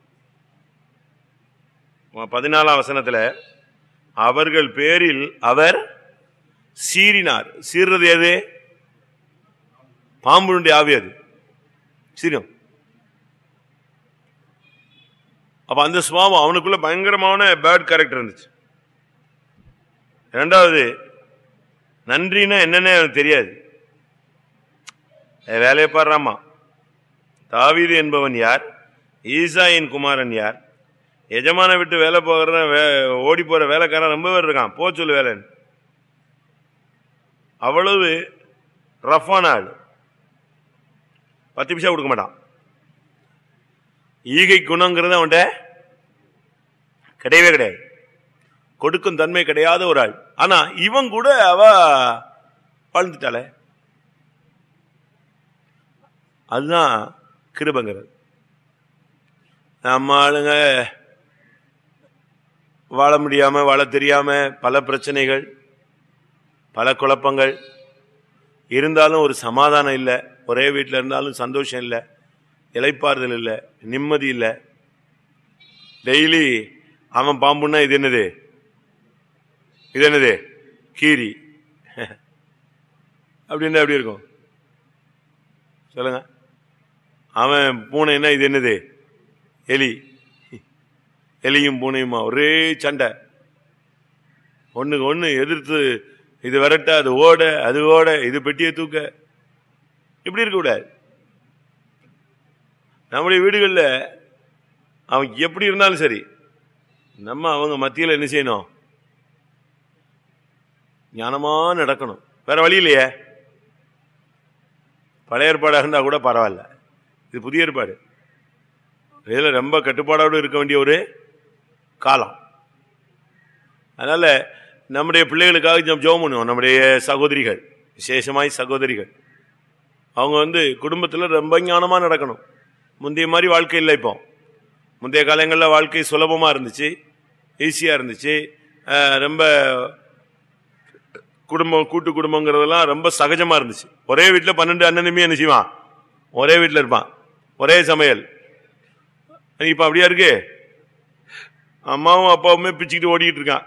பதினாலாம் வசனத்துல அவர்கள் பேரில் அவர் சீறினார். சீர்றது எது? பாம்புடைய ஆவி. அது சீரும். அப்ப அந்த சுபாவம் அவனுக்குள்ள பயங்கரமான பேட் கேரக்டர் இருந்துச்சு. இரண்டாவது, நன்றினா என்னன்னு அவனுக்கு தெரியாது. வேலையை பாடுறாமா. தாவீது என்பவன் யார்? ஈசாயின் குமாரன் யார்? எஜமான விட்டு வேலை போகிற ஓடி போற வேலைக்காரன் ரொம்ப பேர் இருக்கான், போ சொல்லு வேலைன்னு. அவ்வளவு ரஃபான ஆள். பத்து நிமிஷம் கொடுக்க மாட்டான். ஈகை குணங்கிறது அவன்கிட்ட கிடையவே கிடையாது. கொடுக்கும் தன்மை கிடையாத ஒரு ஆள். ஆனா இவன் கூட அவ வாழ்ந்துட்டாளே, அதுதான் கிருபங்கிறது. நம்ம ஆளுங்க வாழ முடியாம, வாழ தெரியாம, பல பிரச்சனைகள், பல குழப்பங்கள் இருந்தாலும் ஒரு சமாதானம் இல்லை. ஒரே வீட்டில் இருந்தாலும் சந்தோஷம் இல்லை, இளைப்பாறுதல் இல்லை, நிம்மதி இல்லை. டெய்லி அவன் பாம்புன்னா இது என்னது, இது என்னது கீரி அப்படின்னா எப்படி இருக்கும் சொல்லுங்க. அவன் பூனைன்னா இது என்னது எலி. எலியும் பூனையுமா ஒரே சண்டை, ஒண்ணுக்கு ஒண்ணு எதிர்த்து, இது விரட்ட, அது ஓட, அது ஓட, இது பெட்டியை தூக்க. இப்படி இருக்க கூடாது. நம்முடைய வீடுகளில் அவன் எப்படி இருந்தாலும் சரி, நம்ம அவங்க மத்தியில் என்ன செய்யணும், ஞானமா நடக்கணும். வேற வழி இல்லையே. பழைய ஏற்பாடாக இருந்தா கூட பரவாயில்ல, இது புதிய ஏற்பாடு. இதில் ரொம்ப கட்டுப்பாடோடு இருக்க வேண்டிய ஒரு காலம். அதனால நம்முடைய பிள்ளைகளுக்காக ஜெபம் பண்ணுவோம். நம்முடைய சகோதரிகள், விசேஷமாய் சகோதரிகள், அவங்க வந்து குடும்பத்தில் ரொம்ப ஞானமாக நடக்கணும். முந்தைய மாதிரி வாழ்க்கை இல்லை. இப்போ முந்தைய காலங்களில் வாழ்க்கை சுலபமாக இருந்துச்சு, ஈஸியாக இருந்துச்சு. ரொம்ப குடும்பம், கூட்டு குடும்பங்கிறதெல்லாம் ரொம்ப சகஜமாக இருந்துச்சு. ஒரே வீட்டில் பன்னெண்டு அண்ணனுமே என்ன செய்வான், ஒரே வீட்டில் இருப்பான், ஒரே சமையல். இப்போ அப்படியா இருக்கு? அம்மாவும் அப்பாவுமே பிச்சுக்கிட்டு ஓடிக்கிட்டு இருக்கான்.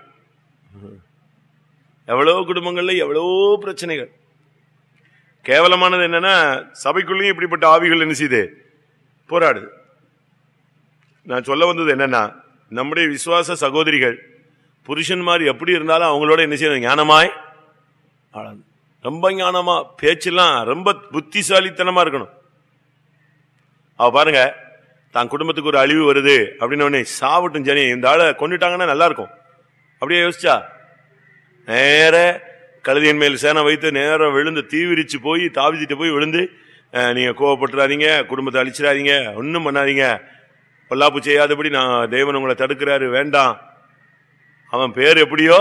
எவ்வளோ குடும்பங்கள்ல எவ்வளோ பிரச்சனைகள். கேவலமானது என்னன்னா, சபைக்குள்ளேயும் இப்படிப்பட்ட ஆவிகள் என்ன செய்யுது, போராடுது. நான் சொல்ல வந்தது என்னன்னா, நம்முடைய விசுவாச சகோதரிகள் புருஷன்மார் எப்படி இருந்தாலும் அவங்களோட என்ன செய்யணும், ஞானமாய் ரொம்ப ஞானமா, பேச்செல்லாம் ரொம்ப புத்திசாலித்தனமா இருக்கணும். அவ பாருங்க, தான் குடும்பத்துக்கு ஒரு அழிவு வருது அப்படின்னு சாவட்டும் சரி, இந்த ஆளை கொண்டுட்டாங்கன்னா நல்லா இருக்கும் அப்படியே யோசிச்சா, நேர கழுதியின் மேல் சேனை வைத்து நேரம் விழுந்து தீவிரிச்சு போய் தாவிச்சிட்டு போய் விழுந்து, நீங்க கோவப்பட்டுறாதீங்க, குடும்பத்தை அழிச்சிடாதீங்க, ஒன்னும் பண்ணாதீங்க, பொல்லாப்பு செய்யாதபடி நான் தேவன் உங்களை தடுக்கிறாரு, வேண்டாம். அவன் பேர் எப்படியோ,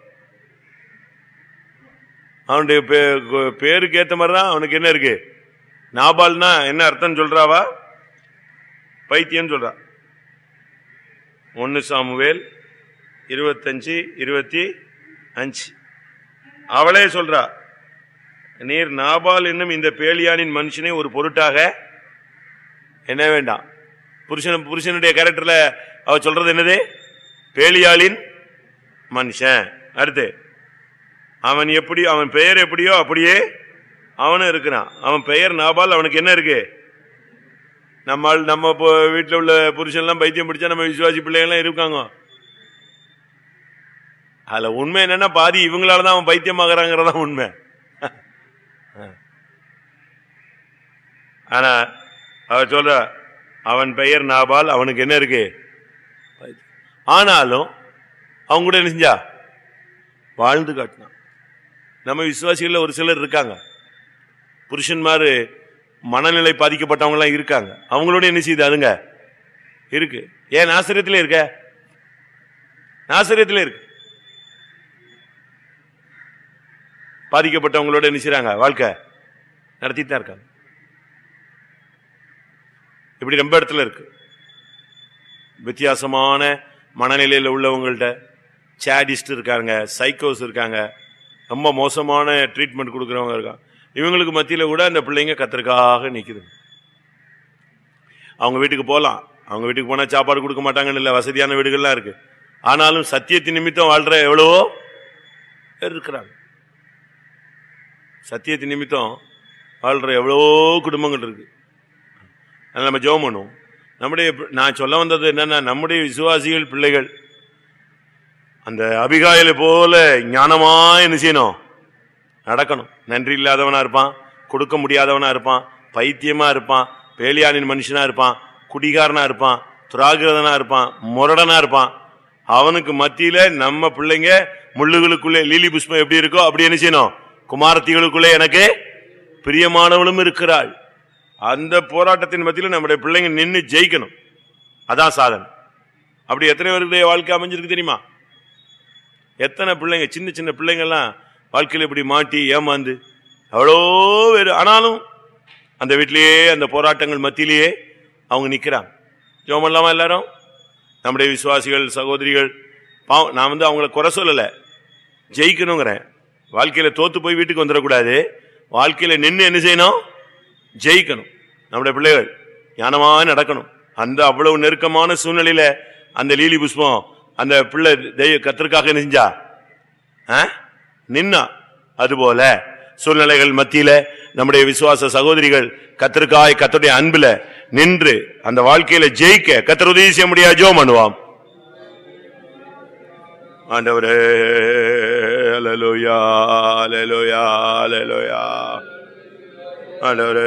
அவனுடைய பேருக்கு ஏத்த மாதிரிதான் அவனுக்கு என்ன இருக்கு. நாபால்னா என்ன அர்த்தம் சொல்றாவா, பைத்தியம் சொல்றா. ஒன்னு சாமுவேல் இருபத்தஞ்சு இருபத்தி அஞ்சு அவளே சொல்றா, நீர் நாபால் என்னும் இந்த பேலியானின் மனுஷனை ஒரு பொருட்டாக என்ன வேண்டாம். புருஷன் புருஷனுடைய கேரக்டர்ல அவ சொல்றது என்னது, பேலியாளின் மனுஷன். அடுத்து அவன் எப்படி, அவன் பெயர் எப்படியோ அப்படியே அவனும் இருக்கிறான். அவன் பெயர் நாபால், அவனுக்கு என்ன இருக்கு, நம்ம நம்ம வீட்டில் உள்ள புருஷன் எல்லாம் பைத்தியம் பிடிச்சா நம்ம விசுவாசி பிள்ளைகள்லாம் இருக்காங்க. அதுல உண்மை என்னன்னா, பாதி இவங்களாலதான் அவன் பைத்தியமாகறாங்கிறதா உண்மை. ஆனா அவ சொல்ற, அவன் பெயர் நாபால், அவனுக்கு என்ன இருக்கு. ஆனாலும் அவங்க கூட என்ன செஞ்சா, வாழ்ந்து காட்டினான். நம்ம விசுவாசிகள் ஒரு சிலர் இருக்காங்க, புருஷன்மாரு மனநிலை பாதிக்கப்பட்டவங்க எல்லாம் இருக்காங்க, அவங்களோட என்ன செய்யுது அதுங்க இருக்கு. ஏன் நாசரியத்திலே இருக்க, நாசரியத்திலே இருக்கு. பாதிக்கப்பட்டவங்களோட என்ன செய்றாங்க, வாழ்க்கை நடத்திட்டு தான் இருக்காங்க. இப்படி ரொம்ப இடத்துல இருக்கு. வித்தியாசமான மனநிலையில் உள்ளவங்கள்ட்ட சாடிஸ்ட் இருக்காங்க, சைக்கோஸ் இருக்காங்க, ரொம்ப மோசமான ட்ரீட்மெண்ட் கொடுக்குறவங்க இருக்காங்க. இவங்களுக்கு மத்தியில் கூட அந்த பிள்ளைங்க கத்தருக்காக நிற்குது. அவங்க வீட்டுக்கு போகலாம், அவங்க வீட்டுக்கு போனால் சாப்பாடு கொடுக்க மாட்டாங்கன்னு இல்லை, வசதியான வீடுகள்லாம் இருக்கு. ஆனாலும் சத்தியத்தின் நிமித்தம் வாழ்ற எவ்வளவோ பேர் இருக்கிறாங்க. சத்தியத்தின் நிமித்தம் வாழ்ற எவ்வளவோ குடும்பங்கள் இருக்கு. அதனால நம்ம ஜெபம் பண்ணுவோம். நம்முடைய நான் சொல்ல வந்தது என்னன்னா, நம்முடைய விசுவாசிகள் பிள்ளைகள் அந்த அபிகாயிலை போல ஞானமா என்ன செய்யணும், நடக்கணும். நன்றி இல்லாதவனா இருப்பான், கொடுக்க முடியாதவனா இருப்பான், பைத்தியமா இருப்பான், பேலியானின் மனுஷனா இருப்பான், குடிகாரனா இருப்பான், துராகிரதனா இருப்பான், முரடனா இருப்பான். அவனுக்கு மத்தியில நம்ம பிள்ளைங்க முள்ளுகளுக்குள்ளே லீலி புஷ்பம் எப்படி இருக்கோ அப்படி என்ன செய்யணும், குமாரத்திகளுக்குள்ளே எனக்கு பிரியமானவளும் இருக்கிறாள். அந்த போராட்டத்தின் மத்தியில நம்முடைய பிள்ளைங்க நின்று ஜெயிக்கணும். அதான் சாதனை. அப்படி எத்தனை பேருடைய வாழ்க்கை அமைஞ்சிருக்கு தெரியுமா? எத்தனை பிள்ளைங்க, சின்ன சின்ன பிள்ளைங்கள்லாம் வாழ்க்கையில் இப்படி மாட்டி ஏமாந்து அவ்வளோ பேர். ஆனாலும் அந்த வீட்டிலேயே அந்த போராட்டங்கள் மத்தியிலேயே அவங்க நிற்கிறாங்க. ஜெபம் இல்லாம எல்லாரும் நம்முடைய விசுவாசிகள் சகோதரிகள். நான் வந்து அவங்கள குறை சொல்லலை, ஜெயிக்கணுங்கிறேன். வாழ்க்கையில தோத்து போய் வீட்டுக்கு வந்துடக்கூடாது. வாழ்க்கையில நின்று என்ன செய்யணும், ஜெயிக்கணும். நம்முடைய பிள்ளைகள் ஞானமாக நடக்கணும். அந்த அவ்வளவு நெருக்கமான சூழ்நிலையில அந்த லீலி புஷ்பம் அந்த பிள்ளை தெய்வ கத்தருக்காக நெஞ்சா நின்னா, அதுபோல சூழ்நிலைகள் மத்தியில நம்முடைய விசுவாச சகோதரிகள் கத்தருக்காய் கத்தருடைய அன்புல நின்று அந்த வாழ்க்கையில ஜெயிக்க கத்தர் உதவி செய்ய முடியாது. ஜெபம் பண்ணுவோம். ஆண்டவரே, அல்லேலூயா அல்லேலூயா அல்லேலூயா. ஆண்டவரே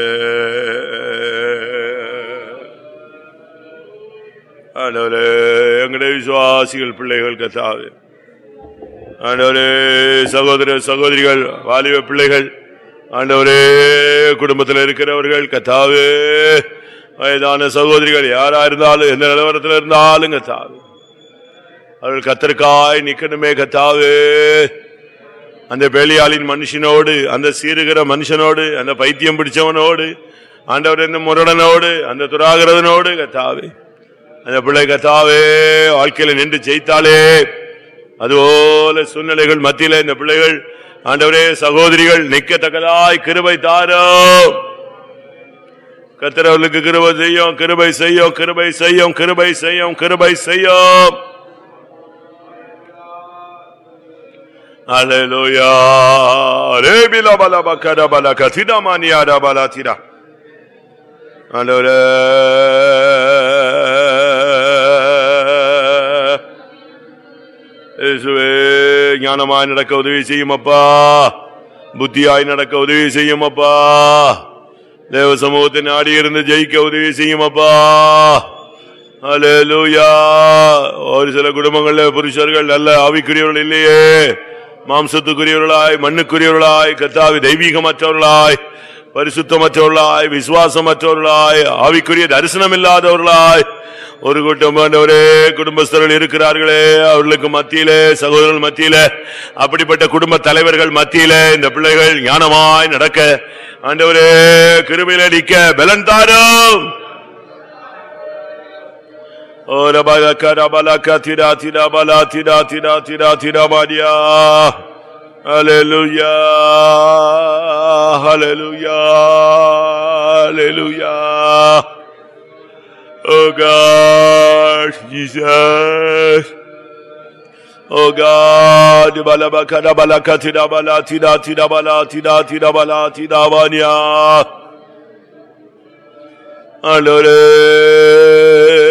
ஆண்டவரே, எங்களுடைய விசுவாசிகள் பிள்ளைகள் கர்த்தாவே, ஆண்டவரே சகோதர சகோதரிகள் வாலிப பிள்ளைகள், ஆண்டவரே குடும்பத்தில் இருக்கிறவர்கள் கர்த்தாவே, வயதான சகோதரிகள் யாரா இருந்தாலும் எந்த நிலவரத்தில் இருந்தாலும் கர்த்தாவே அவர்கள் கத்தருக்காய் நிக்கணுமே கர்த்தாவே. அந்த பேலியாளின் மனுஷனோடு, அந்த சீருகிற மனுஷனோடு, அந்த பைத்தியம் பிடிச்சவனோடு, ஆண்டவர் இந்த முரடனோடு, அந்த துராகிரதனோடு கர்த்தாவே அந்த பிள்ளை கர்த்தாவே வாழ்க்கையில நின்று ஜெயித்தாலே, அதுபோல சூழ்நிலைகள் மத்தியில இந்த பிள்ளைகள் ஆண்டவரே சகோதரிகள் நிக்கத்தக்கதாய் கிருபை தாரும். கர்த்தர் அவர்களுக்கு கிருபை செய்யும், கிருபை செய்யும், கிருபை செய்யும், கிருபை செய்யும், கிருபை செய்யும். அல்லேலூயா. ரேபிலா பலப கரபல கதிதா மானியாடா பலாதிரா. அல்லேலூயா. இயேசுவே, ஞானமாய் நடக்க உதவி செய்யும் அப்பா, புத்தியாய் நடக்க உதவி செய்யும் அப்பா, தேவ சமூகத்தை நாடி இருந்து ஜெயிக்க உதவி செய்யும் அப்பா. அல்லேலூயா. ஒரு சில குடும்பங்கள்ல புருஷர்கள் நல்ல ஆவிக்குரியவர்கள் இல்லையே, மாம்சத்துக்குரியவர்களாய் மண்ணுக்குரியவர்களாய் கர்த்தாவே தெய்வீகமற்றவர்களாய் பரிசுத்தமற்றவர்களாய் விசுவாசமற்றவர்களாய் ஆவிக்குரிய தரிசனம் இல்லாதவர்களாய் ஒரு கூட்டம் ஆண்டவரே குடும்பஸ்தர்கள் இருக்கிறார்களே, அவர்களுக்கு மத்தியிலே சகோதரர்கள் மத்தியில அப்படிப்பட்ட குடும்ப தலைவர்கள் மத்தியில இந்த பிள்ளைகள் ஞானமாய் நடக்க ஆண்டவரே கிருபையில நிக்க பலன் தாரும். Ora balaka balaka tira tira bala tira tira tira tira maria. Hallelujah, hallelujah, hallelujah. Oh God, Jesus. Oh God, balaka balaka tira bala tira tira bala tira tira bala tira maria. Hallelujah.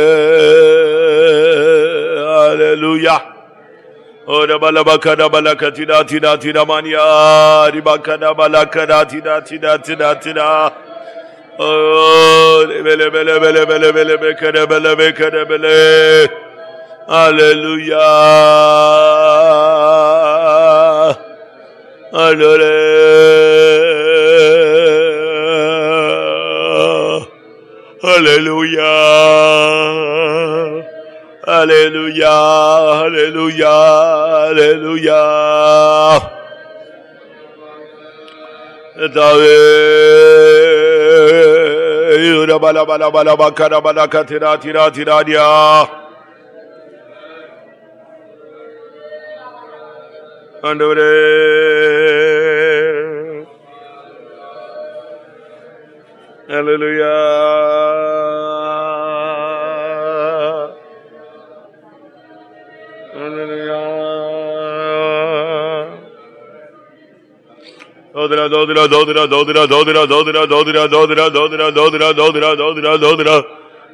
Hallelujah. Ora balabakada balakatida tida tida mania ribakada balakada tida tida tida tida. Oh bele bele bele bele bele bekada bele bekada bele. Hallelujah. Hallelujah. Hallelujah. Hallelujah, hallelujah, hallelujah. Dawe yura bala bala bala bakara bala katira tira tira dia. Andore hallelujah. Dodra dodra dodra dodra dodra dodra dodra dodra dodra dodra dodra dodra dodra dodra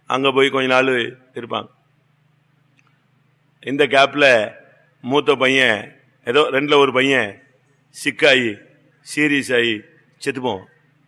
அங்கே போய் கொஞ்ச நாள் இருப்பாங்க. இந்த கேப்பில் மூத்த பையன் ஏதோ ரெண்டில் ஒரு பையன் சிக்காயி சீரியஸ் ஆகி செத்துப்போம்.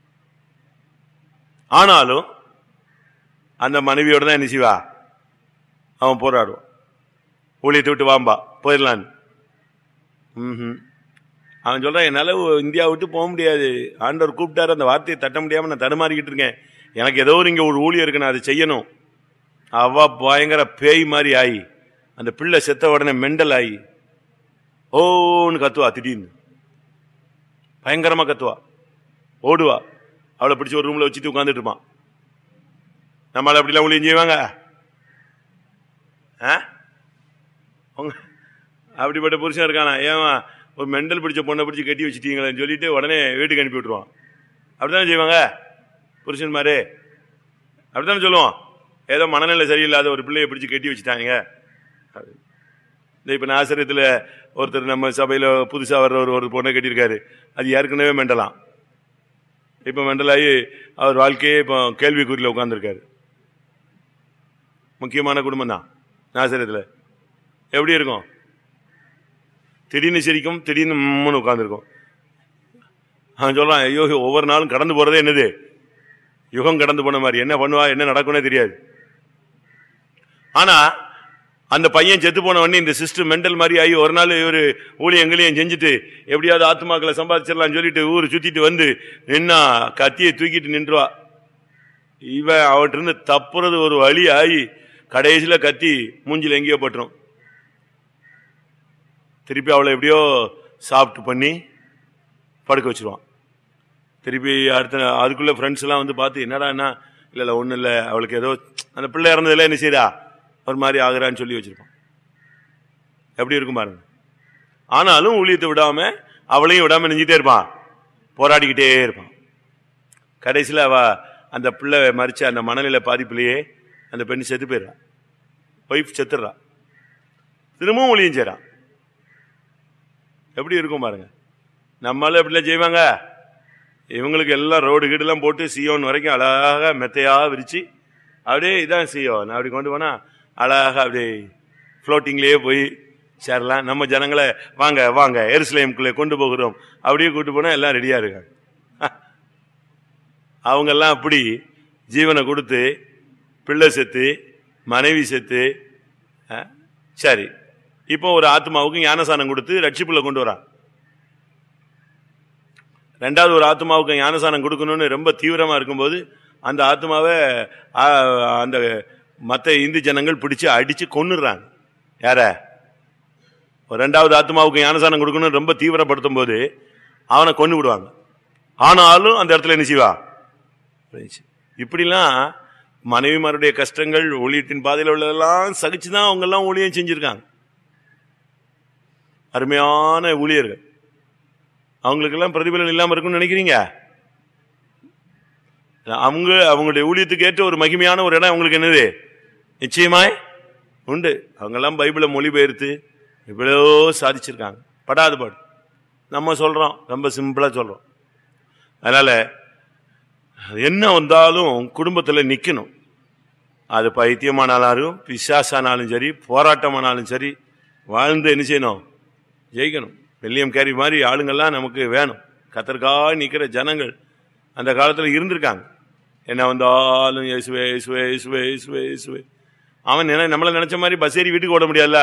ஆனாலும் அந்த மனைவியோட தான் என்ன செய்வா, அவன் போராடுவான். ஊழியத்தை விட்டு வாம்பா போயிடலான்னு. ம் அவன் சொல்றான், என்னால் இந்தியா விட்டு போக முடியாது, ஆண்டவர் கூப்பிட்டாரு, அந்த வார்த்தையை தட்ட முடியாமல் நான் தடுமாறிக்கிட்டு இருக்கேன், எனக்கு ஏதோ ஒரு இங்கே ஒரு ஊழியம் இருக்கு, நான் அதை செய்யணும். அவ பயங்கர பேய் மாதிரி ஆகி அந்த பிள்ளை செத்த உடனே மெண்டல் ஆகி ஓன்னு கத்துவா, திடீர்னு பயங்கரமா கத்துவா, ஓடுவா. அவளை பிடிச்சி ஒரு ரூம்ல வச்சுட்டு உட்காந்துட்டு இருப்பான். நம்மளால அப்படிலாம் ஊழியம் செய்வாங்க? அப்படிப்பட்ட புருஷன் இருக்கானா? ஏன் ஒரு மெண்டல் பிடிச்ச பொண்ணை பிடிச்சி கட்டி வச்சுட்டீங்களேன்னு சொல்லிட்டு உடனே வீட்டுக்கு அனுப்பி விட்டுருவான். அப்படித்தானே செய்வாங்க புருஷன் மாதிரி? அப்படித்தானே சொல்லுவான். ஏதோ மனநிலை சரியில்லாத ஒரு பிள்ளையை பிடிச்சி கட்டி வச்சுட்டாங்க. இந்த இப்ப ஆசிரியத்தில் ஒருத்தர் நம்ம சபையில புதுசா வர்ற ஒரு ஒரு பொண்ணை கட்டியிருக்காரு. அது ஏற்கனவே மெண்டலாம். இப்ப மெண்டலாகி அவர் வாழ்க்கையே இப்போ கேள்விக்குறியில் உட்கார்ந்துருக்காரு. முக்கியமான குடும்பம் தான் ஆசிரியத்தில். எப்படி இருக்கும்? திடீர்னு சிரிக்கும், திடீர்னு மூணு உட்கார்ந்துருக்கும். அவன் சொல்றான், ஐயோ ஒவ்வொரு நாளும் கடந்து போறதே என்னது யுகம் கடந்து போன மாதிரி, என்ன பண்ணுவா என்ன நடக்கும்னே தெரியாது. ஆனா அந்த பையன் செத்து போன உடனே இந்த சிஸ்டர் மெண்டல் மாதிரி ஆகி ஒரு நாள் இவரு ஊழியங்களையும் செஞ்சுட்டு எப்படியாவது ஆத்மாக்களை சம்பாதிச்சிடலாம் சொல்லிட்டு ஊர் சுத்திட்டு வந்து நின்னா கத்தியை தூக்கிட்டு நின்றுவா. இவன் அவன்கிட்ட இருந்து தப்புறது ஒரு வழி ஆகி கடைசியில கத்தி மூஞ்சில எங்கேயோ பட்டுரும். திருப்பி அவளை எப்படியோ சாப்பிட்டு பண்ணி படுக்க வச்சிருவான். திருப்பி அடுத்த அதுக்குள்ள ஃப்ரெண்ட்ஸ் எல்லாம் வந்து பார்த்து என்னடா என்ன, இல்ல இல்ல ஒண்ணு இல்ல, அவளுக்கு ஏதோ அந்த பிள்ளை இறந்ததுல என்ன செய்யறா ஒரு மாதிரி ஆகுறான்னு சொல்லி வச்சிருப்பான். எப்படி இருக்கும் பாருங்க. ஆனாலும் ஊழியத்தை விடாம அவளையும் விடாம நெஞ்சிட்டே இருப்பான், போராடிக்கிட்டே இருப்பான். கடைசியில் அவ அந்த பிள்ளை மறிச்ச அந்த மனநிலை பாதிப்புலேயே அந்த பெண் செத்து போயிடுறான். ஒய்ஃப் செத்துடுறா. திரும்பவும் ஊழியம் செய்யறான். எப்படி இருக்கும் பாருங்க. நம்மளால எப்படிலாம் செய்வாங்க? இவங்களுக்கு எல்லாம் ரோடு கீடுலாம் போட்டு சியோன் வரைக்கும் அழகாக மெத்தையாக விரிச்சு அப்படியே இதான் சியோன் அப்படி கொண்டு போனா அழகாக அப்படியே ஃப்ளோட்டிங்லேயே போய் சேரலாம். நம்ம ஜனங்களை வாங்க வாங்க எருசலேமுக்குள்ளே கொண்டு போகிறோம் அப்படியே கூட்டு போனா எல்லாம் ரெடியா இருக்காங்க. அவங்கெல்லாம் அப்படி ஜீவனை கொடுத்து பிள்ளை செத்து மனைவி செத்து. சரி, இப்போ ஒரு ஆத்மாவுக்கு ஞானசானம் கொடுத்து ரட்சிப்புல கொண்டு வரான். ரெண்டாவது ஒரு ஆத்மாவுக்கு ஞானசானம் கொடுக்கணும்னு ரொம்ப தீவிரமா இருக்கும்போது அந்த ஆத்மாவை அந்த மற்ற இந்து ஜனங்கள் பிடிச்சு அடிச்சு கொன்னுடுறாங்க. யார? ரெண்டாவது ஆத்மாவுக்கு ஞானசானம் கொடுக்கணும்னு ரொம்ப தீவிரப்படுத்தும் போது அவனை கொண்டு விடுவாங்க. ஆனாலும் அந்த இடத்துல என்ன செய்வா? இப்படிலாம் மனைவிமாருடைய கஷ்டங்கள் ஊழியத்தின் பாதையில் உள்ளதெல்லாம் சகிச்சுதான் அவங்க எல்லாம் ஊழியம் செஞ்சிருக்காங்க. அருமையான ஊழியர்கள். அவங்களுக்கெல்லாம் பிரதிபலன் இல்லாம இருக்கும்னு நினைக்கிறீங்க? அவங்க அவங்களுடைய ஊழியத்துக்கு ஏற்ற ஒரு மகிமையான ஒரு இடம் அவங்களுக்கு என்னது நிச்சயமாய் உண்டு. அவங்கெல்லாம் பைபிளை மொழிபெயர்த்து இவ்வளோ சாதிச்சிருக்காங்க. படாது பாடு. நம்ம சொல்றோம், ரொம்ப சிம்பிளா சொல்றோம். அதனால என்ன வந்தாலும் குடும்பத்தில் நிக்கணும். அது பைத்தியமானாலும் பிசாசானாலும் சரி, போராட்டமானாலும் சரி, வாழ்ந்து என்ன செய்யணும்? ஜெயிக்கணும். வில்லியம் கேரி மாதிரி ஆளுங்கள்லாம் நமக்கு வேணும். கத்தற்காக நிக்கிற ஜனங்கள் அந்த காலத்தில் இருந்திருக்காங்க. என்ன வந்தாலும் இயேசுவே இயேசுவே இயேசுவே இயேசுவே இயேசுவே. அவன் நம்மள நினைச்ச மாதிரி பஸ் ஏறி வீட்டுக்கு ஓட முடியாதுல்ல.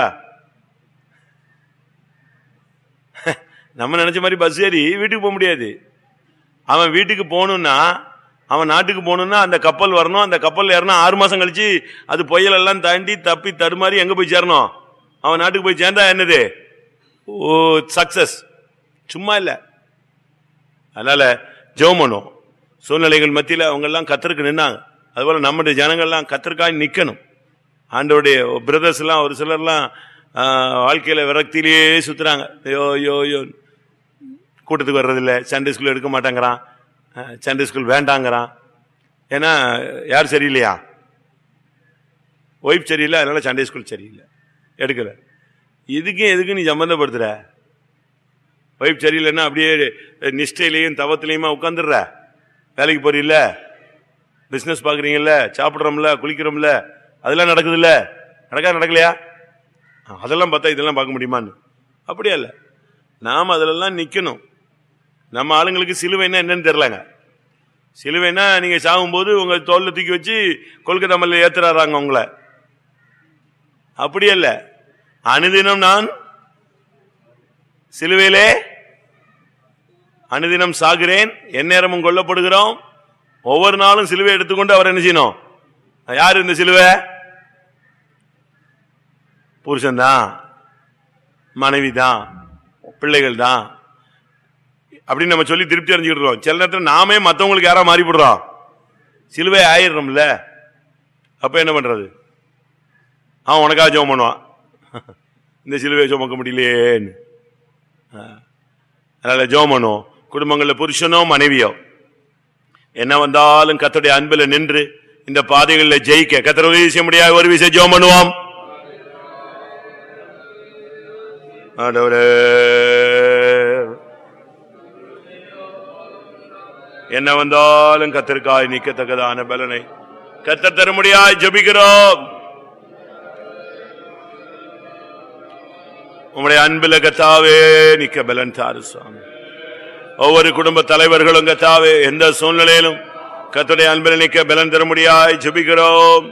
நம்ம நினைச்ச மாதிரி பஸ் ஏறி வீட்டுக்கு போக முடியாது. அவன் வீட்டுக்கு போகணும்னா, அவன் நாட்டுக்கு போகணும்னா அந்த கப்பல் வரணும். அந்த கப்பல் ஏறினா ஆறு மாசம் கழிச்சு அது புயல் எல்லாம் தாண்டி தப்பி தடுமாறி எங்க போய் சேரணும்? அவன் நாட்டுக்கு போய் சேர்ந்தா என்னது? ஓ சக்சஸ். சும்மா இல்ல. அதனால ஜெபம் பண்ணும். சூழ்நிலைகள் மத்தியில் அவங்க எல்லாம் கத்தருக்கு நின்னாங்க. அதுபோல நம்முடைய ஜனங்கள்லாம் கத்தருக்காக நிக்கணும். ஆண்டோடைய பிரதர்ஸ் எல்லாம் ஒரு சிலர்லாம் வாழ்க்கையில விரக்தியிலேயே சுத்துறாங்க. யோ யோ யோ கூட்டத்துக்கு வர்றதில்லை, சண்டே ஸ்கூல் எடுக்க மாட்டேங்கிறான், சண்டே ஸ்கூல் வேண்டாங்கிறான். ஏன்னா யார் சரியில்லையா? ஒய்ஃப் சரியில்லை, அதனால சண்டே ஸ்கூல் சரியில்லை, எடுக்கல. இதுக்கும் எதுக்கு நீ சம்பந்தப்படுத்துற? ஒய்ஃப் சரியில்லைன்னா அப்படியே நிஷ்டையிலையும் தவத்திலையுமா உட்காந்துடுற? வேலைக்கு போறீல்ல? பிசினஸ் பாக்குறீங்கல்ல, சாப்பிடுறோம்ல, குளிக்கிறோம்ல, அதெல்லாம் நடக்குது இல்ல? நடக்கா நடக்கலையா? அதெல்லாம் பார்த்தா இதெல்லாம் பார்க்க முடியுமான்னு? அப்படியா இல்ல. நாம அதெல்லாம் நிக்கணும். நம்ம ஆளுங்களுக்கு சிலுவைன்னா என்னன்னு தெரியலங்க. சிலுவைன்னா நீங்க சாகும் போது உங்க தோல்ல தூக்கி வச்சு கொல்கத்தா மல்ல ஏத்துறாங்க உங்களை. அப்படியே இல்ல. அனுதினம் நான் சிலுவையிலே அனுதினம் சாகிறேன், எந்நேரமும் கொல்லப்படுகிறோம். ஒவ்வொரு நாளும் சிலுவை எடுத்துக்கொண்டு அவர் என்ன செய்யணும்? யாரு இந்த சிலுவை? புருஷன் தான், மனைவி தான், பிள்ளைகள் தான் அப்படின்னு நம்ம சொல்லி திருப்தி அடைஞ்சுக்கிட்டு. சில நேரத்தில் நாமே மற்றவங்களுக்கு யாரா மாறி போடுறோம், சிலுவை ஆயிடுறோம்ல. அப்ப என்ன பண்றது? அவன் உனக்காக ஜெபம் பண்ணுவான், இந்த சிலுவையை சுமக்க முடியலையேன்னு. அதனால ஜெபம் பண்ணுவோம். குடும்பங்கள்ல புருஷனோ மனைவியோ என்ன வந்தாலும் கர்த்தருடைய அன்பில் நின்று இந்த பாதைகளில் ஜெயிக்க கர்த்தர் உதவி செய்ய முடியாது. ஒரு விஷயம் ஜெபம் பண்ணுவோம். ஆண்டவரே, என்ன வந்தாலும் கர்த்தருக்காய் நிற்கத்தக்கதான பலனை கர்த்தர் தர முடியாது ஜெபிக்கிறோம். உம்முடைய அன்பில கர்த்தாவே நிக்க பலன் தாரு சுவாமி. ஒவ்வொரு குடும்ப தலைவர்களும் கர்த்தாவே எந்த சூழ்நிலையிலும் கர்த்தருடைய அன்பில் நிக்க பலன் தர முடியாது ஜெபிக்கிறோம்.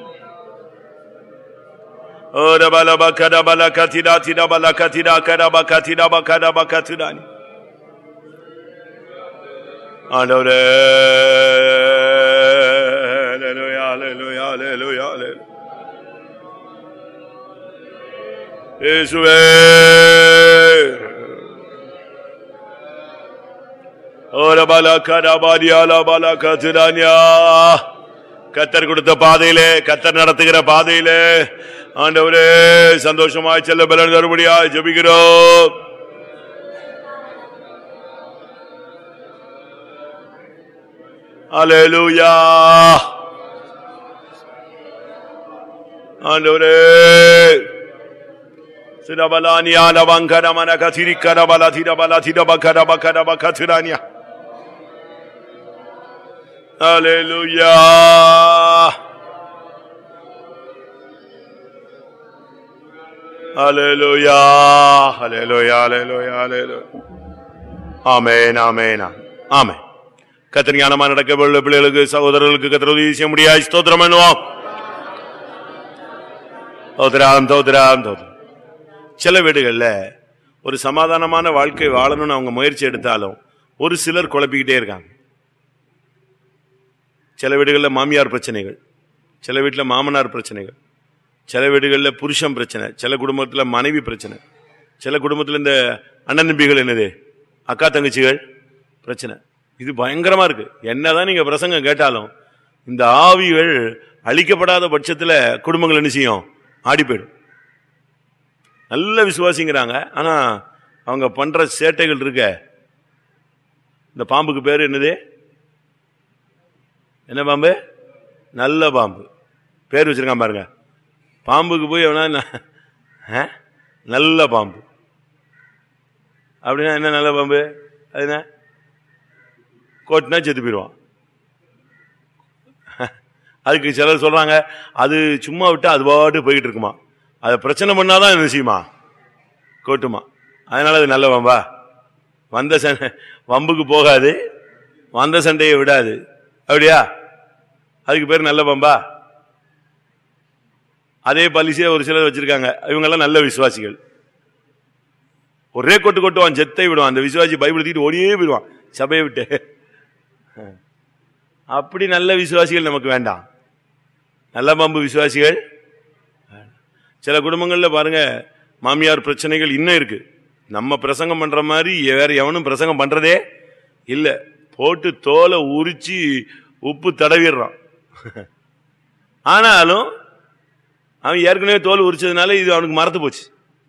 ஓ ரபல பகட பல கதிரா திரா பல கதிரா கரப கதிரா பகட பகதிரானி. ஆண்டவரே, ஹalleluya ஹalleluya ஹalleluya ஹalleluya. இயேசுவே, ஓர பல கரபாடியா பல கதிரானியா. கர்த்தர் கொடுத்த பாதையிலே, கர்த்தர் நடத்துகிற பாதையிலே ஆண்டவரே சந்தோஷமாய் செல்ல பலன் தரும்படியாய் ஜெபிக்கிறோம். ஹalleluya. ஆண்டவரே, சிரபலானியா லவங்கரமன கதிரிக்கரபல திரபல திரபகர பகர பகதிரானியா. ஹalleluya. ஹalleluya ஹalleluya ஹalleluya ஹalleluya. ஆமென் ஆமென் ஆமென். கர்த்தர் ஞானமா நடக்க உள்ள பிள்ளைகளுக்கு, சகோதரர்களுக்கு கர்த்தர் உதவி செய்ய முடியாது. ஸ்தோத்திரம் பண்ணுவோம். தோத்ராம் தோத்ராம் தோத்ரம். சில வீடுகள்ல ஒரு சமாதானமான வாழ்க்கை வாழணும்னு அவங்க முயற்சி எடுத்தாலும் ஒரு சிலர் குழப்பிக்கிட்டே இருக்காங்க. சில வீடுகளில் மாமியார் பிரச்சனைகள், சில வீட்டில் மாமனார் பிரச்சனைகள், சில வீடுகளில் புருஷன் பிரச்சனை, சில குடும்பத்தில் மனைவி பிரச்சனை, சில குடும்பத்தில் இந்த அண்ணன் தம்பிகள் என்னது அக்கா தங்கச்சிகள் பிரச்சனை. இது பயங்கரமா இருக்கு. என்னதான் நீங்க பிரசங்கம் கேட்டாலும் இந்த ஆவிகள் அழிக்கப்படாத பட்சத்தில் குடும்பங்கள் என்ன செய்யும்? ஆடி போயிடும். நல்ல விசுவாசிங்கிறாங்க, ஆனா அவங்க பண்ற சேட்டைகள் இருக்க. இந்த பாம்புக்கு பேரு என்னது? என்ன பாம்பு? நல்ல பாம்பு. பேர் வச்சிருக்கான் பாருங்க. பாம்புக்கு போய் எவனா நல்ல பாம்பு அப்படின்னா என்ன? நல்ல பாம்பு அது என்ன? கோட்டினா செத்து போயிடுவான். அதுக்கு சிலர் சொல்றாங்க அது சும்மா விட்டா அது பாட்டு போய்கிட்டு இருக்குமா, அதை பிரச்சனை பண்ணாதான் என்ன செய்யுமா? கோட்டுமா. அதனால அது நல்ல பாம்பா? வந்த சண்டை வம்புக்கு போகாது, வந்த சண்டையை விடாது, அப்படியா? அதுக்கு பேர் நல்ல பாம்பா? அதே பாலிசியா ஒரு சிலர் வச்சிருக்காங்க. இவங்கெல்லாம் நல்ல விசுவாசிகள். ஒரே கொட்டு கொட்டுவான், செத்தை விடுவான். அந்த விசுவாசி பைபிள் தூக்கிட்டு ஓடியே போயிடுவான் சபையை விட்டு. அப்படி நல்ல விசுவாசிகள் நமக்கு வேண்டாம். நல்ல பாம்பு விசுவாசிகள். சில குடும்பங்கள்ல பாருங்க மாமியார் பிரச்சனைகள் இன்னும் இருக்கு. நம்ம பிரசங்கம் பண்ற மாதிரி வேற எவனும் பிரசங்கம் பண்றதே இல்ல. போட்டு தோலை உரிச்சு உப்பு தடவிடுறான். ஆனாலும் அவன் ஏற்கனவே தோல் உரிச்சதுனால இது அவனுக்கு மறந்து போச்சு.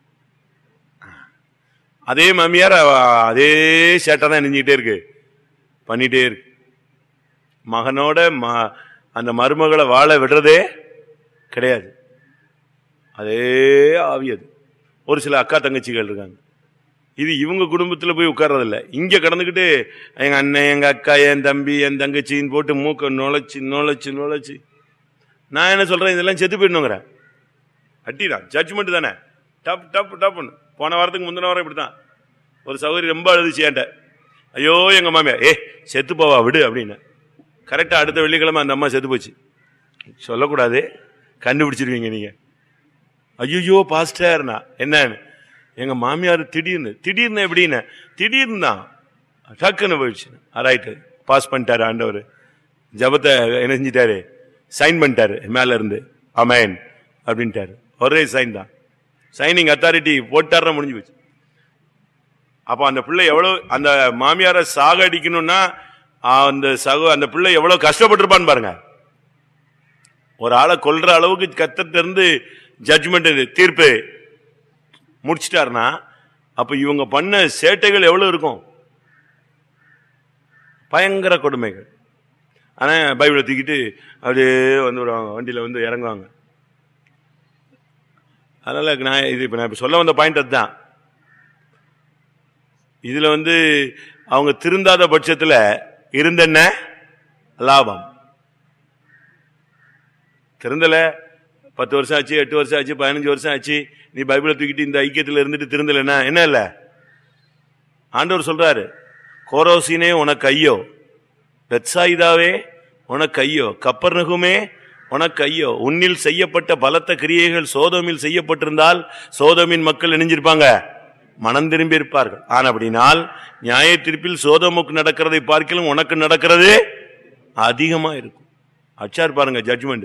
அதே மாமியார் அதே சேட்டை தான் நெஞ்சிக்கிட்டே இருக்கு, பண்ணிட்டே இருக்கு. மகனோட அந்த மருமகளை வாழ விடுறதே கிடையாது. அதே ஆவியது. ஒரு சில அக்கா தங்கச்சிகள் இருக்காங்க, இது இவங்க குடும்பத்தில் போய் உட்கார்றதில்ல. இங்க கடந்துக்கிட்டு எங்க அண்ணன், எங்க அக்கா, என் தம்பி, என் தங்கச்சின்னு போட்டு மூக்க நுழைச்சு நுழைச்சு நுழைச்சு நான் என்ன சொல்றேன், இதெல்லாம் செத்து போயிடணுங்கிறேன். அட்டிதான் ஜட்ஜ்மெண்ட் தானே, டப் டப் டப்னு. போன வாரத்துக்கு முந்தின வாரம் இப்படித்தான் ஒரு சகோதரி ரொம்ப அழுதுச்சு என்கிட்ட. ஐயோ எங்க மாமியா, ஏ செத்து போவா விடு அப்படின்னு. கரெக்டா அடுத்த வெள்ளிக்கிழமை அந்த அம்மா செத்து போச்சு. சொல்லக்கூடாது, கண்டுபிடிச்சிருவீங்க நீங்க. ஐயோ பாஸ்டர்னா என்னன்னு, எங்க மாமியார் திடீர்னு திடீர்னு எப்படின்னு திடீர்னு தான் டக்குன்னு போயிடுச்சு. ரைட்டு பாஸ் பண்ணிட்டாரு ஆண்டவர், ஜபத்தை இணைஞ்சிட்டாரு, சைன் பண்ணிட்டாரு மேல இருந்து, ஆமென் அப்படின்ட்டாரு. ஒரே சைன் தான், சைனிங் அத்தாரிட்டி போட்டார முடிஞ்சு போச்சு. அப்ப அந்த பிள்ளை எவ்வளவு, அந்த மாமியார சாக அடிக்கணும்னா அந்த சகோ அந்த பிள்ளை எவ்வளவு கஷ்டப்பட்டிருப்பான்னு பாருங்க. ஒரு ஆளை கொல்ற அளவுக்கு கத்தட்ட இருந்து ஜட்ஜ்மெண்ட் தீர்ப்பு முடிச்சிட்டாருன்னா அப்ப இவங்க பண்ண சேட்டைகள் எவ்வளவு இருக்கும், பயங்கர கொடுமைகள். ஆனா பைபிளை தூக்கிட்டு அப்படியே வந்து விடுவாங்க, வண்டியில வந்து இறங்குவாங்க. அதனால நான் இது இப்ப நான் இப்ப சொல்ல வந்த பாயிண்ட் அதுதான். இதுல வந்து அவங்க திருந்தாத பட்சத்துல இருந்தென்ன லாபம்? திருந்தல, பத்து வருஷம் ஆச்சு, எட்டு வருஷம் ஆச்சு, பதினஞ்சு வருஷம் ஆச்சு, நீ பைபிளை தூக்கிட்டு இந்த ஐக்கியத்தில் இருந்துட்டு திருந்தலன்னா என்ன இல்ல? ஆண்டவர் சொல்றாரு, கோரோசினே உனக்கு ஐயோ, பெத்சாயிதாவே உனக்கு ஐயோ, கப்பர்நகுமே உனக்கு ஐயோ. உன்னில் செய்யப்பட்ட பலத்த கிரியைகள் சோதோமில் செய்யப்பட்டிருந்தால் சோதோமின் மக்கள் இணைஞ்சிருப்பாங்க, மனம் திரும்பி இருப்பார்கள். ஆனா அப்படினால் நியாய தீர்ப்பில் சோதோமுக்கு நடக்கிறதை பார்க்கலும் உனக்கு நடக்கிறது அதிகமா இருக்கும். அச்சார் பாருங்க ஜட்ஜ்மெண்ட்.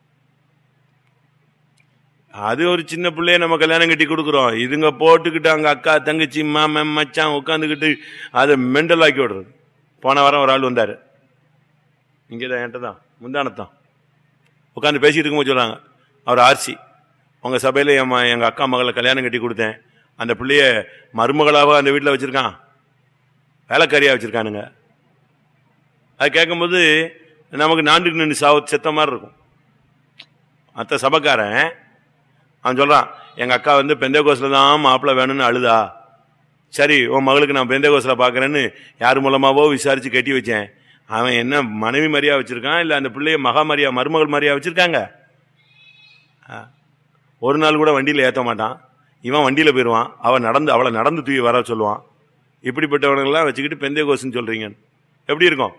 அது ஒரு சின்ன பிள்ளைய நம்ம கல்யாணம் கட்டி கொடுக்குறோம், இதுங்க போட்டுக்கிட்டு அங்க அக்கா தங்கச்சி மாமன் மச்சான் உட்காந்துக்கிட்டு அதை மெண்டல் ஆக்கி விடுறது. போன வாரம் ஒரு ஆள் வந்தாரு, இங்கேதான் என்கிட்ட தான் முந்தானத்தான் உட்காந்து பேசிட்டு இருக்கும்போது சொல்றாங்க, அவர் ஆர்சி, உங்க சபையில எங்க அக்கா மகளை கல்யாணம் கட்டி கொடுத்தேன், அந்த பிள்ளைய மருமகளாக அந்த வீட்டில் வச்சிருக்கான், வேலைக்காரியா வச்சிருக்கானுங்க. அது கேட்கும்போது நமக்கு நாண்டுக்கு நின்று சாவு செத்த மாதிரி இருக்கும். மற்ற சபைக்காரன் அவன் சொல்றான், எங்க அக்கா வந்து பெந்தேகோஸ்ல தான் மாப்பிள்ளை வேணும்னு அழுதா, சரி உன் மகளுக்கு நான் பெந்தேகோஸ்ல பாக்குறேன்னு யார் மூலமாவோ விசாரிச்சு கட்டி வச்சேன். அவன் என்ன மனைவி மாதிரியா வச்சிருக்கான், இல்ல அந்த பிள்ளைய மகா மாதிரியா மருமகள் மாதிரியா வச்சிருக்காங்க. ஒரு நாள் கூட வண்டியில ஏற்ற மாட்டான், இவன் வண்டியில போயிடுவான், அவன் நடந்து அவளை நடந்து தூக்கி வர சொல்லுவான். இப்படிப்பட்டவனெல்லாம் வச்சுக்கிட்டு பெந்தேகோஸ்ன்னு சொல்றீங்க, எப்படி இருக்கும்?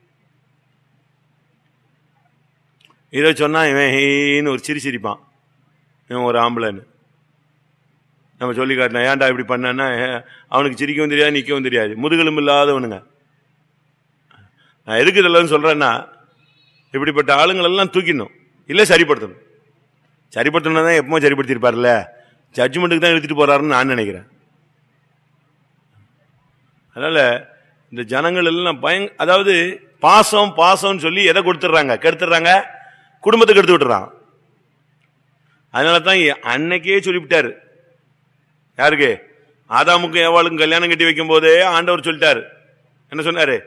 இதை சொன்னா இவன் ஹேன்னு ஒரு சிரி சிரிப்பான், இவன் ஒரு ஆம்பளைன்னு நம்ம சொல்லி காட்டினா. ஏன்டா இப்படி பண்ணா, அவனுக்கு சிரிக்கவும் தெரியாது நிற்கவும் தெரியாது, முதுகெலும்பு இல்லாதவனுங்க. நான் எதுக்கு இதெல்லாம் சொல்றேன்னா, இப்படிப்பட்ட ஆளுங்களெல்லாம் தூக்கிடணும், இல்லை சரிப்படுத்தணும். சரிப்படுத்தணும் தான் எப்பவும் சரிப்படுத்திருப்பார்ல, ஜட்ஜ்மெண்ட்டுக்கு தான் எடுத்துட்டு போறாருன்னு நான் நினைக்கிறேன். அதனால இந்த ஜனங்கள் எல்லாம் பயங்க, அதாவது பாசம் பாசம் சொல்லி எதை கொடுத்துட்றாங்க, கெடுத்துடுறாங்க, குடும்பத்துக்கு எடுத்து விட்டுறான். அதனால தான் அன்னைக்கே சொல்லிவிட்டாரு, யாருக்கு? ஆதாமுக்கும் ஏவாளுக்கும் கல்யாணம் கட்டி வைக்கும் போதே ஆண்டவர் சொல்லிட்டாரு. என்ன சொன்னாரு?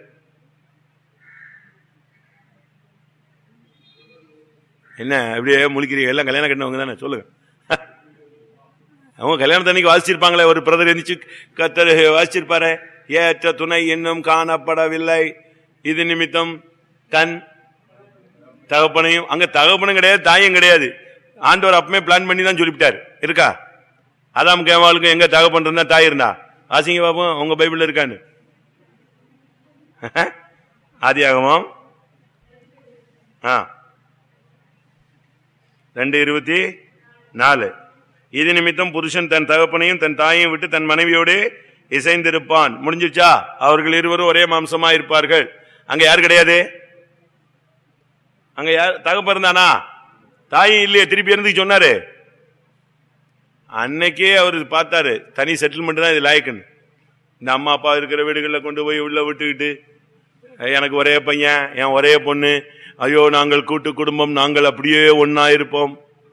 என்ன இப்படியே முழிக்கிறீங்க, எல்லாம் கல்யாணம் கட்டினவங்க தானே, சொல்லுங்க. அவங்க கல்யாணம் தண்ணிக்கு வாசிச்சிருப்பாங்களே, ஒரு பிரதர் எந்திரிச்சு கத்தர் வாசிச்சிருப்பாரு, ஏற்ற துணை இன்னும் காணப்படவில்லை, இது நிமித்தம் தன் தகப்பனையும். அங்க தகப்பனும் கிடையாது, தாயும் கிடையாது, ஆண்டவர் அப்பமே பிளான் பண்ணி தான் சொல்லிவிட்டார். இருக்கா? அதாம் கேவாளுக்கும் எங்க தகப்பன் இருந்தா தாய் இருந்தா? வாசிங்க பாப்போம், உங்க பைபிள்ல இருக்கான்னு. ஆதியாகமம் ரெண்டு இருபத்தி நாலு. இது நிமித்தம் புருஷன் தன் தகப்பனையும் தன் தாயையும் விட்டு தன் மனைவியோடு இசைந்திருப்பான். முடிஞ்சிருச்சா? அவர்கள் இருவரும் ஒரே மாம்சமா இருப்பார்கள். அங்க யாரு கிடையாது? அங்க யார் தகப்பன் இருந்தானா? தாயும் இல்லையே, திருப்பி இருந்து சொன்னாரு. அன்னைக்கே அவர் பார்த்தாரு, தனி செட்டில்மெண்ட் தான் இது லாய்க்குன்னு. இந்த அம்மா அப்பா இருக்கிற வீடுகளில் கொண்டு போய் உள்ள விட்டுக்கிட்டு, எனக்கு ஒரே பையன், என் ஒரே பொண்ணு, ஐயோ நாங்கள் கூட்டு குடும்பம், நாங்கள் அப்படியே ஒன்னா இருப்போம்,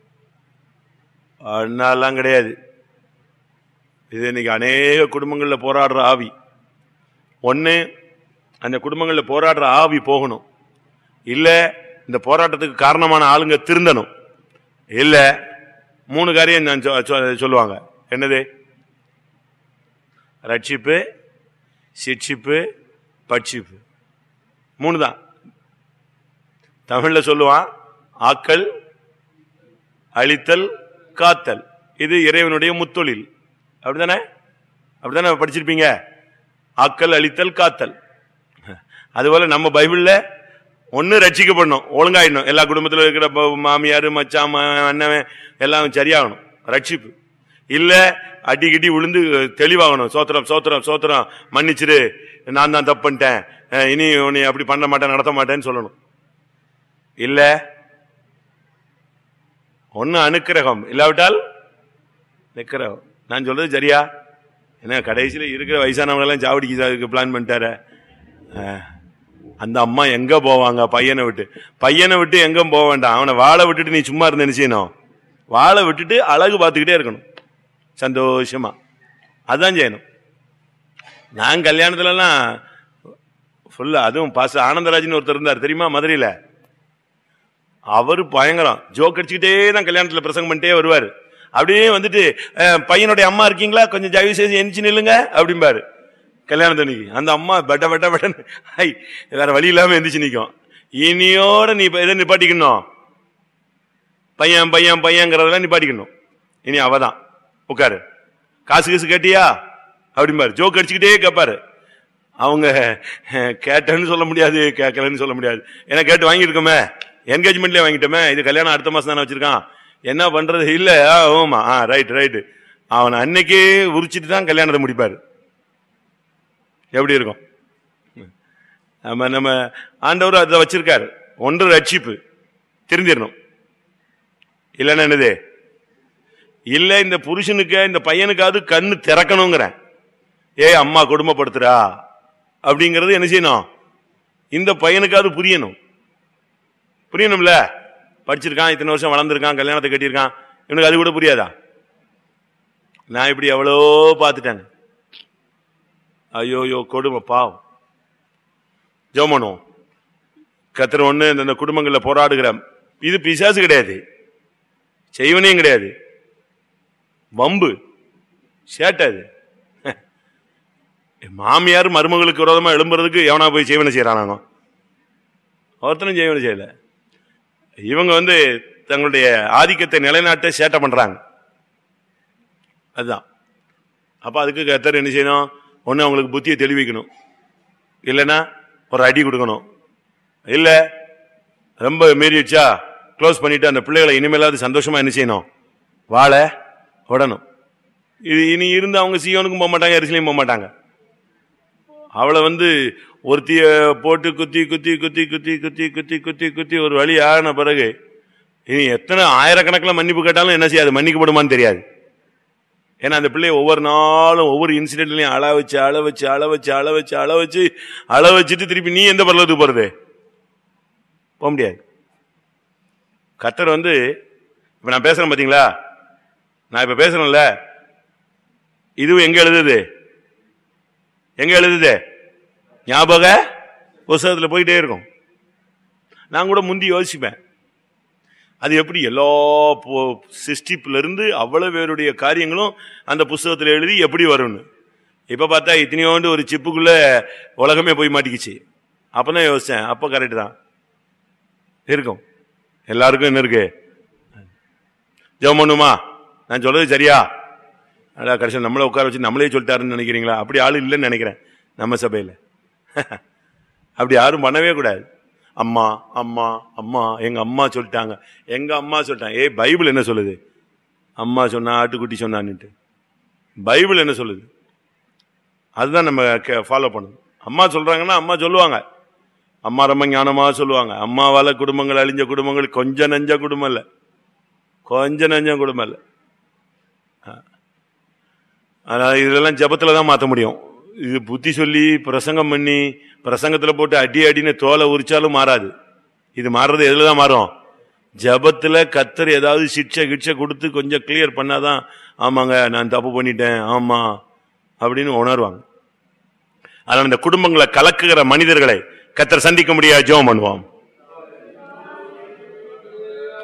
அதனாலாம் கிடையாது. இது இன்னைக்கு அநேக குடும்பங்களில் போராடுற ஆவி. ஒன்னு, அந்த குடும்பங்களில் போராடுற ஆவி போகணும், இல்ல இந்த போராட்டத்துக்கு காரணமான ஆளுங்க திருந்தணும். இல்ல மூணு காரியம் நான் சொல்லுவாங்க. என்னது? ரட்சிப்பு, சிட்சிப்பு, பட்சிப்பு, மூணு தான். தமிழ்ல சொல்லுவான் ஆக்கல், அழித்தல், காத்தல். இது இறைவனுடைய முத்தொழில். அப்படித்தானே? அப்படித்தானே படிச்சிருப்பீங்க. ஆக்கல், அழித்தல், காத்தல். அதுபோல நம்ம பைபிள்ல ஒன்னு ரட்சிக்கப்படணும், ஒழுங்காயிடணும். எல்லா குடும்பத்தில் இருக்கிற மாமியார், மச்சான், அண்ணன் எல்லாம் சரியாகணும், ரட்சிப்பு. இல்ல அடிக்கடி விழுந்து தெளிவாகணும். சோத்திரம் சோத்திரம் சோத்திரம், மன்னிச்சிரு, நான் தான் தப்பு பண்ணிட்டேன், இனி உன்னை அப்படி பண்ண மாட்டேன், நடத்த மாட்டேன்னு சொல்லணும். இல்ல ஒன்னு அனுக்கிரகம், இல்லாவிட்டால் நிக்கிரகம். நான் சொல்றது சரியா? ஏன்னா கடைசியில் இருக்கிற வயசானவங்க எல்லாம் சாவடிக்கு பிளான் பண்ணிட்டாரு. அந்த அம்மா எங்க போவாங்க? பையனை விட்டு. பையனை விட்டு எங்க போக வேண்டாம், அவனை வாழை விட்டுட்டு நீ சும்மா இருந்த செய்யணும். வாழை விட்டுட்டு அழகு பார்த்துக்கிட்டே இருக்கணும், சந்தோஷமா. அதான் செய்யணும். நான் கல்யாணத்துல எல்லாம் ஃபுல்லா, அதுவும் பாச ஆனந்தராஜன் ஒருத்தர் இருந்தார் தெரியுமா, மதுரையில. அவரு பயங்கரம் ஜோக் அடிச்சுக்கிட்டே தான் கல்யாணத்துல பிரசங்கம் பண்ணிட்டே வருவாரு. அப்படியே வந்துட்டு, பையனுடைய அம்மா இருக்கீங்களா, கொஞ்சம் தயவு செய்து எந்திச்சு நில்லுங்க அப்படிம்பாரு கல்யாணத்தன்னைக்கு. அந்த அம்மா பெட்ட பெட்ட பெட்டன்னு ஐ வேற வழி இல்லாம எந்திரிச்சு நிற்கும். இனியோட நீ இதை நிப்பாட்டிக்கணும், பையன் பையன் பையங்கிறதெல்லாம் நிப்பாட்டிக்கணும். இனி அவதான் உட்காரு, காசு காசு கேட்டியா அப்படிம்பாரு, ஜோக் அடிச்சுக்கிட்டே கேட்பாரு. அவங்க கேட்டேன்னு சொல்ல முடியாது, கேட்கலன்னு சொல்ல முடியாது. ஏன்னா கேட்டு வாங்கியிருக்கோமே, என்கேஜ்மெண்ட்லேயே வாங்கிட்டோமே, இது கல்யாணம் அடுத்த மாசம் தானே வச்சிருக்கான், என்ன பண்றது? இல்ல ஆமா ஆ ரைட் ரைட்டு. அவனை அன்னைக்கே உரிச்சிட்டு தான் கல்யாணத்தை முடிப்பாரு. எப்படி இருக்கும்? நம்ம நம்ம ஆண்டவர் அதை வச்சிருக்காரு. ஒன்று ரட்சிப்பு, திருந்திடணும். இல்லைன்னா என்னது? இல்ல இந்த புருஷனுக்கு இந்த பையனுக்காவது கண்ணு திறக்கணுங்கிற, ஏ அம்மா கொடுமைப்படுத்துறா அப்படிங்கறது என்ன செய்யணும்? இந்த பையனுக்காவது புரியணும். புரியணும்ல? படிச்சிருக்கான், இத்தனை வருஷம் வளர்ந்துருக்கான், கல்யாணத்தை கட்டியிருக்கான், இவனுக்கு அது கூட புரியாதா? நான் இப்படி எவ்வளோ பார்த்துட்டேன். ஐயோயோ கொடுமை, பாவம். ஜெபம் பண்ணுவோம். கர்த்தர் ஒண்ணு இந்த குடும்பங்கள்ல போராடுகிற, இது பிசாசு கிடையாது, செய்வனையும் கிடையாது, வம்பு சேட்டாது. மாமியார் மருமகளுக்கு விரோதமா எழும்புறதுக்கு எவனா போய் செய்வனை செய்யறானோ? ஒருத்தனும் செய்வனை செய்யல. இவங்க வந்து தங்களுடைய ஆதிக்கத்தை நிலைநாட்ட சேட்டை பண்றாங்க. அதுதான். அப்ப அதுக்கு கர்த்தர் என்ன செய்யணும்? ஒன்னு அவங்களுக்கு புத்தியை தெளிவிக்கணும், இல்லைன்னா ஒரு அடி கொடுக்கணும். இல்ல ரொம்ப மீறிடுச்சா க்ளோஸ் பண்ணிட்டு அந்த பிள்ளைகளை இனிமேலாவது சந்தோஷமா என்ன செய்யணும்? வாழ விடணும். இது இனி இருந்து அவங்க சீயோனுக்கும் போக மாட்டாங்க, எரிசலையும் போக மாட்டாங்க. அவளை வந்து ஒருத்திய போட்டு குத்தி குத்தி குத்தி குத்தி குத்தி குத்தி குத்தி குத்தி ஒரு வழி ஆன பிறகு இனி எத்தனை ஆயிரக்கணக்கில் மன்னிப்பு கேட்டாலும் என்ன செய்யாது, மன்னிக்கப்படுமான்னு தெரியாது. ஏன்னா அந்த பிள்ளைய ஒவ்வொரு நாளும் ஒவ்வொரு இன்சிடென்ட்லையும் அழ வச்சு அழ வச்சு அழ வச்சு அழ வச்சு அழ வச்சு அழ வச்சுட்டு திருப்பி நீ எந்த பரலத்துக்கு போறது? போக முடியாது. கர்த்தர் வந்து இப்ப நான் பேசுறேன் பாத்தீங்களா, நான் இப்ப பேசுறேன்ல, இதுவும் எங்க எழுதுது? எங்க எழுதுது? ஞாபக புஸ்தகத்தில் போயிட்டே இருக்கும். நான் கூட முந்தி யோசிப்பேன், அது எப்படி எல்லா சிஸ்டிப்ல இருந்து அவ்வளவு பேருடைய காரியங்களும் அந்த புஸ்தகத்தில் எழுதி எப்படி வரும்னு. இப்ப பார்த்தா இத்தனையோண்டு ஒரு சிப்புக்குள்ள உலகமே போய் மாட்டிக்கிச்சு. அப்பதான் யோசிச்சேன், அப்ப கரெக்ட் தான் இருக்கும். எல்லாருக்கும் என்ன இருக்கு? ஜெபம் பண்ணுமா? நான் சொல்றது சரியா? அதான் கடைசியில் நம்மளை உட்கார வச்சு நம்மளே சொல்லிட்டாருன்னு நினைக்கிறீங்களா? அப்படி ஆளு இல்லைன்னு நினைக்கிறேன் நம்ம சபையில். அப்படி யாரும் பண்ணவே கூடாது. அம்மா அம்மா அம்மா எங்க அம்மா சொல்லிட்டாங்க, எங்க அம்மா சொல்லிட்டாங்க. ஏய் பைபிள் என்ன சொல்லுது? அம்மா சொன்னா ஆட்டுக்குட்டி சொன்னான்னுட்டு பைபிள் என்ன சொல்லுது? அதுதான் நம்ம ஃபாலோ பண்ணணும். அம்மா சொல்றாங்கன்னா அம்மா சொல்லுவாங்க, அம்மா ரொம்ப ஞானமாக சொல்லுவாங்க. அம்மாவால குடும்பங்கள் அழிஞ்ச குடும்பங்கள் கொஞ்சம் நெஞ்ச குடும்பம் இல்லை, கொஞ்சம் நெஞ்ச குடும்பம் இல்லை. அதனால இதெல்லாம் ஜபத்துல தான் மாற்ற முடியும். இது புத்தி சொல்லி பிரசங்கம் பண்ணி பிரசங்கத்துல போட்டு அடி அடின்னு தோலை உரிச்சாலும் மாறாது. இது மாறுறது எதுல தான் மாறும்? ஜபத்துல. கர்த்தர் ஏதாவது சிக்ஷை கிட்சை கொடுத்து கொஞ்சம் கிளியர் பண்ணாதான் ஆமாங்க நான் தப்பு பண்ணிட்டேன் ஆமா அப்படின்னு உணர்வாங்க. அதனால இந்த குடும்பங்களை கலக்குகிற மனிதர்களை கர்த்தர் சந்திக்க முடியாது. ஜெபம் பண்ணுவோம்.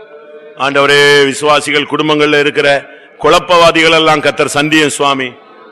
ஆண்டவரே, விசுவாசிகள் குடும்பங்கள்ல இருக்கிற குழப்பவாதிகள் எல்லாம் கர்த்தர் சந்தியும் சுவாமி.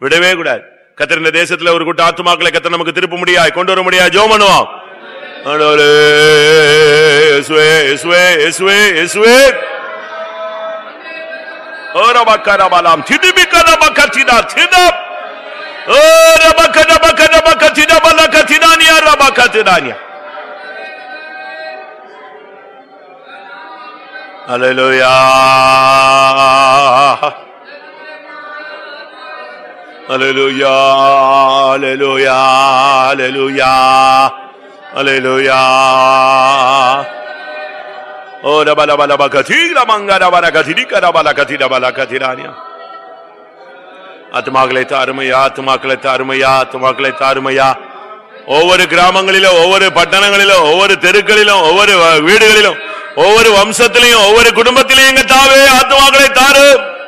விடவே கூடாது. கர்த்தர் இந்த தேசத்துல ஒரு கூட்ட ஆத்துமாக்களை கர்த்தர் நமக்கு திருப்ப முடியாது, கொண்டு வர முடியாது. ஜெபம் பண்ணுவோம். இயேசுவே இயேசுவே இயேசுவே இயேசுவே ஓரபக்கரபலாம் திடிபிக்கரபக்கதினா தினா ஓரபக்கரபக்கரபக்கதினா பலகதினானியா ரபக்கதினானியா. ஹல்லேலூயா ஹல்லேலூயா ஹல்லேலூயா ஹல்லேலூயா ஹல்லேலூயா. ஓ ரபல பல பகதீர மங்கர பரகதிரி கரபல கதிர பல கதிரானியா. ஆத்துமாக்களை தாருமையா, ஆத்துமாக்களை தாருமையா, ஆத்துமாக்களை தாருமையா. ஒவ்வொரு கிராமங்களிலும், ஒவ்வொரு பட்டணங்களிலும், ஒவ்வொரு தெருக்களிலும், ஒவ்வொரு வீடுகளிலும், ஒவ்வொரு வம்சத்திலையும், ஒவ்வொரு குடும்பத்திலையும் எங்க தாவே ஆத்துமாக்களை தாரு.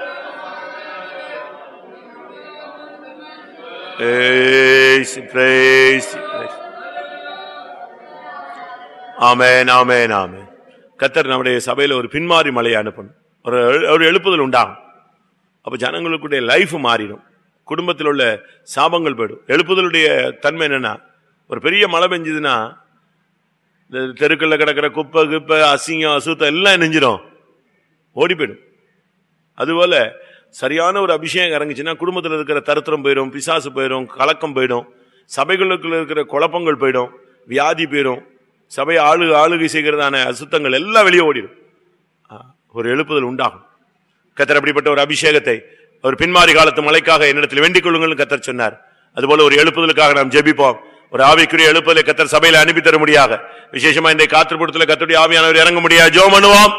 ஆமென் ஆமென் ஆமென். கர்த்தர் நம்முடைய சபையில ஒரு பின்மாறி மலையை அனுப்பணும், ஒரு ஒரு எழுப்புதல் உண்டாகும். அப்ப ஜனங்களுடைய லைஃப் மாறிடும், குடும்பத்தில் உள்ள சாபங்கள் போயிடும். எழுப்புதலுடைய தன்மை என்னன்னா, ஒரு பெரிய மழை பெஞ்சதுன்னா தெருக்கல்ல கிடக்கிற குப்பை குப்பை அசிங்கம் அசுத்தம் எல்லாம் நெஞ்சிடும், ஓடி போயிடும். அதுபோல சரியான ஒரு அபிஷேகம் இறங்குச்சுன்னா குடும்பத்தில் இருக்கிற தருத்திரம் போயிடும், பிசாசு போயிடும், கலக்கம் போயிடும், சபைகளுக்குள்ள இருக்கிற குழப்பங்கள் போயிடும், வியாதி போயிடும், சபை ஆளு ஆளுகை செய்கிறதான அசுத்தங்கள் எல்லாம் வெளியே ஓடிடும். ஒரு எழுப்புதல் உண்டாகும். கர்த்தர் அப்படிப்பட்ட ஒரு அபிஷேகத்தை ஒரு பின்மாறி காலத்து மழைக்காக என்னிடத்தில் வேண்டிக் கொள்ளுங்கள் கர்த்தர் சொன்னார். அதுபோல ஒரு எழுப்புதலுக்காக நாம் ஜெபிப்போம். ஒரு ஆவிக்குரிய எழுப்புதலை கர்த்தர் சபையில அனுப்பி தர முடியாக, விசேஷமா இந்த காத்திருப்பத்தில் கர்த்தருடைய ஆவியானவர் இறங்க முடியாது. ஜெபம் பண்ணுவோம்.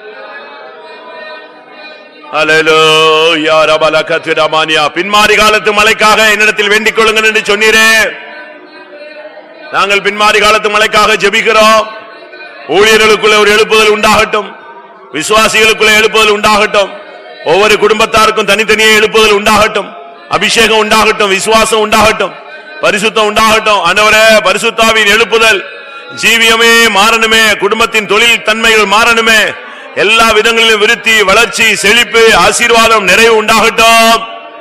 ஹல்லேலூயா ரபலகத்ரமானியா. பின்மாறி காலத்து மழைக்காக என்னிடத்தில் வேண்டிக் கொள்ளுங்கள் என்று சொன்னீரே. நாங்கள் பின்மாறி காலத்து மழைக்காக ஜெபிக்கிறோம். ஊழியர்களுக்குள்ள ஒரு எழுப்புதல் உண்டாகட்டும், விசுவாசிகளுக்குள்ள எழுப்புதல் உண்டாகட்டும், ஒவ்வொரு குடும்பத்தாருக்கும் தனித்தனியே எழுப்புதல் உண்டாகட்டும், அபிஷேகம் உண்டாகட்டும், விசுவாசம் உண்டாகட்டும், பரிசுத்தம் உண்டாகட்டும். ஆண்டவரே, பரிசுத்தாவின் எழுப்புதல், ஜீவியமே மாறணுமே, குடும்பத்தின் தொழில் தன்மைகள் மாறணுமே, எல்லா விதங்களிலும் விருத்தி வளர்ச்சி செழிப்பு ஆசீர்வாதம் நிறைவு உண்டாகட்டும்.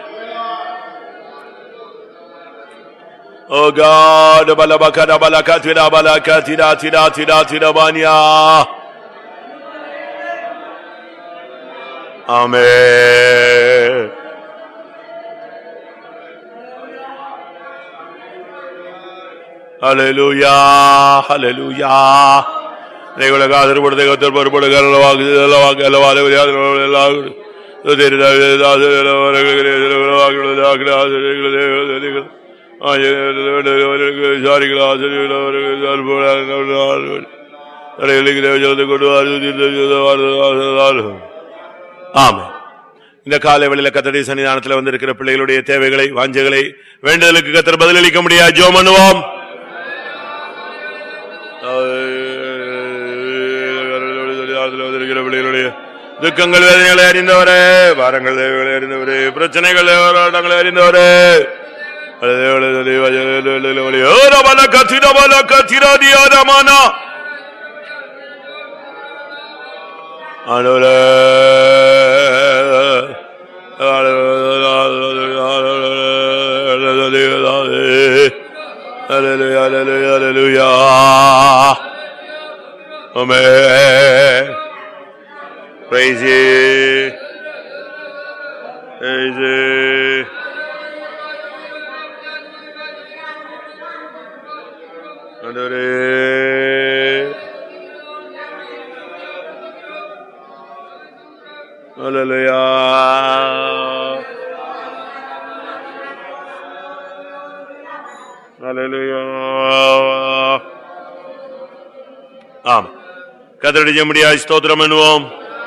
Oh God, balabakada balakatira balakatira tira tira tira banya. Amen. Hallelujah, hallelujah. Regula gathar purde gathar par purde garla wag la wag la wale ya la to deri da da la wag la இந்த காலை வேளையில கர்த்தருடைய சன்னிதானத்தில் வந்திருக்கிற பிள்ளைகளுடைய தேவைகளை வாஞ்சைகளை வேண்டுதலுக்கு கர்த்தர் பதிலளிக்க முடியாது. ஜெபம் பண்ணுவோம். பிள்ளைகளுடைய துக்கங்கள் வேதனைகளை அறிந்தவரே, பாரங்கள் தேவைகளை அறிந்தவரே, பிரச்சனைகள் போராட்டங்களை அறிந்தவரே, praise you, praise you. Hallelujah. Hallelujah. ஆம், கர்த்தருடைய ஜெபமுடியாய் ஸ்தோத்திரம் பண்ணுவோம்.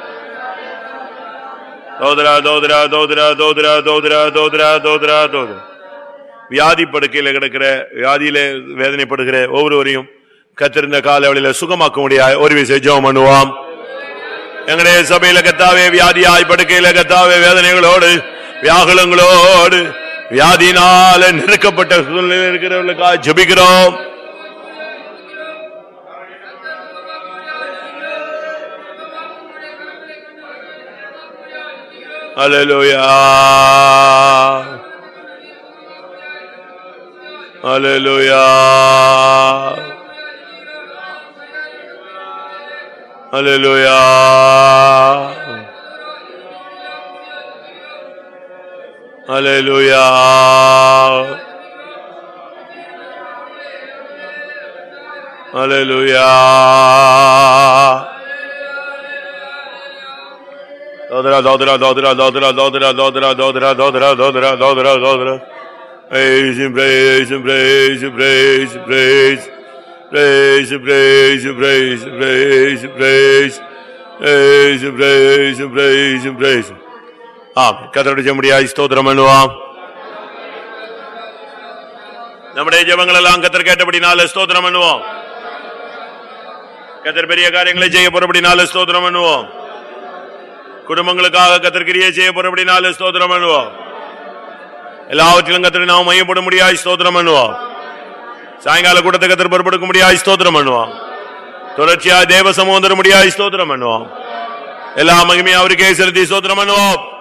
தோதரா தோதரா தோதரா தோதரா தோதரா தோதரா தோதரா தோதரா. வியாதி படுக்கையில கிடக்கிற, வியாதியில வேதனைப்படுகிற ஒவ்வொருவரையும் கர்த்தர் இந்த காலையில சுகமாக்க முடியாது ஒரு விஷயம் ஜெபம் பண்ணுவோம். எங்களுடைய சபையில கர்த்தாவே, வியாதியாய் படுக்கையில கர்த்தாவே, வேதனைகளோடு வியாகுலங்களோடு வியாதியினால நெருக்கப்பட்ட சூழ்நிலையில் இருக்கிறவர்களுக்காக ஜெபிக்கிறோம். Hallelujah. அல்லேலூயா அல்லேலூயா அல்லேலூயா அல்லேலூயா Dodra, dodra, dodra, dodra, dodra, dodra, dodra, dodra, dodra, dodra, dodra. Praise Him, praise Him, praise Him, praise Him, praise. Praise Him, praise Him, praise Him, praise Him, praise. Praise Him, praise Him, praise Him, praise Him. ஆமென். கர்த்தருடைய ஜெபமுடியாய் ஸ்தோத்திரம் பண்ணுவோம். நம்முடைய ஜெபங்கள் எல்லாம் கர்த்தர் கேட்டபடினால ஸ்தோத்திரம் பண்ணுவோம். கர்த்தர் பெரிய காரியங்களை செய்ய போறபடினால ஸ்தோத்திரம் பண்ணுவோம். குடும்பங்களுக்காக கர்த்தர் கிரியை செய்ய போறபடினால ஸ்தோத்திரம் பண்ணுவோம். எல்லாவற்றிலும் கர்த்தரை நாம் மையப்பட முடியாய் ஸ்தோத்திரம் பண்ணுவோம். சாயங்கால கூட்டத்தை கர்த்தர் பொறுப்பெடுக்க முடியாய் ஸ்தோத்திரம் பண்ணுவோம். தொடர்ச்சியா தேவ சமூகம் தர முடியாய் ஸ்தோத்திரம் பண்ணுவோம். எல்லா மகிமையும் அவருக்கே செலுத்தி ஸ்தோத்திரம் பண்ணுவோம்.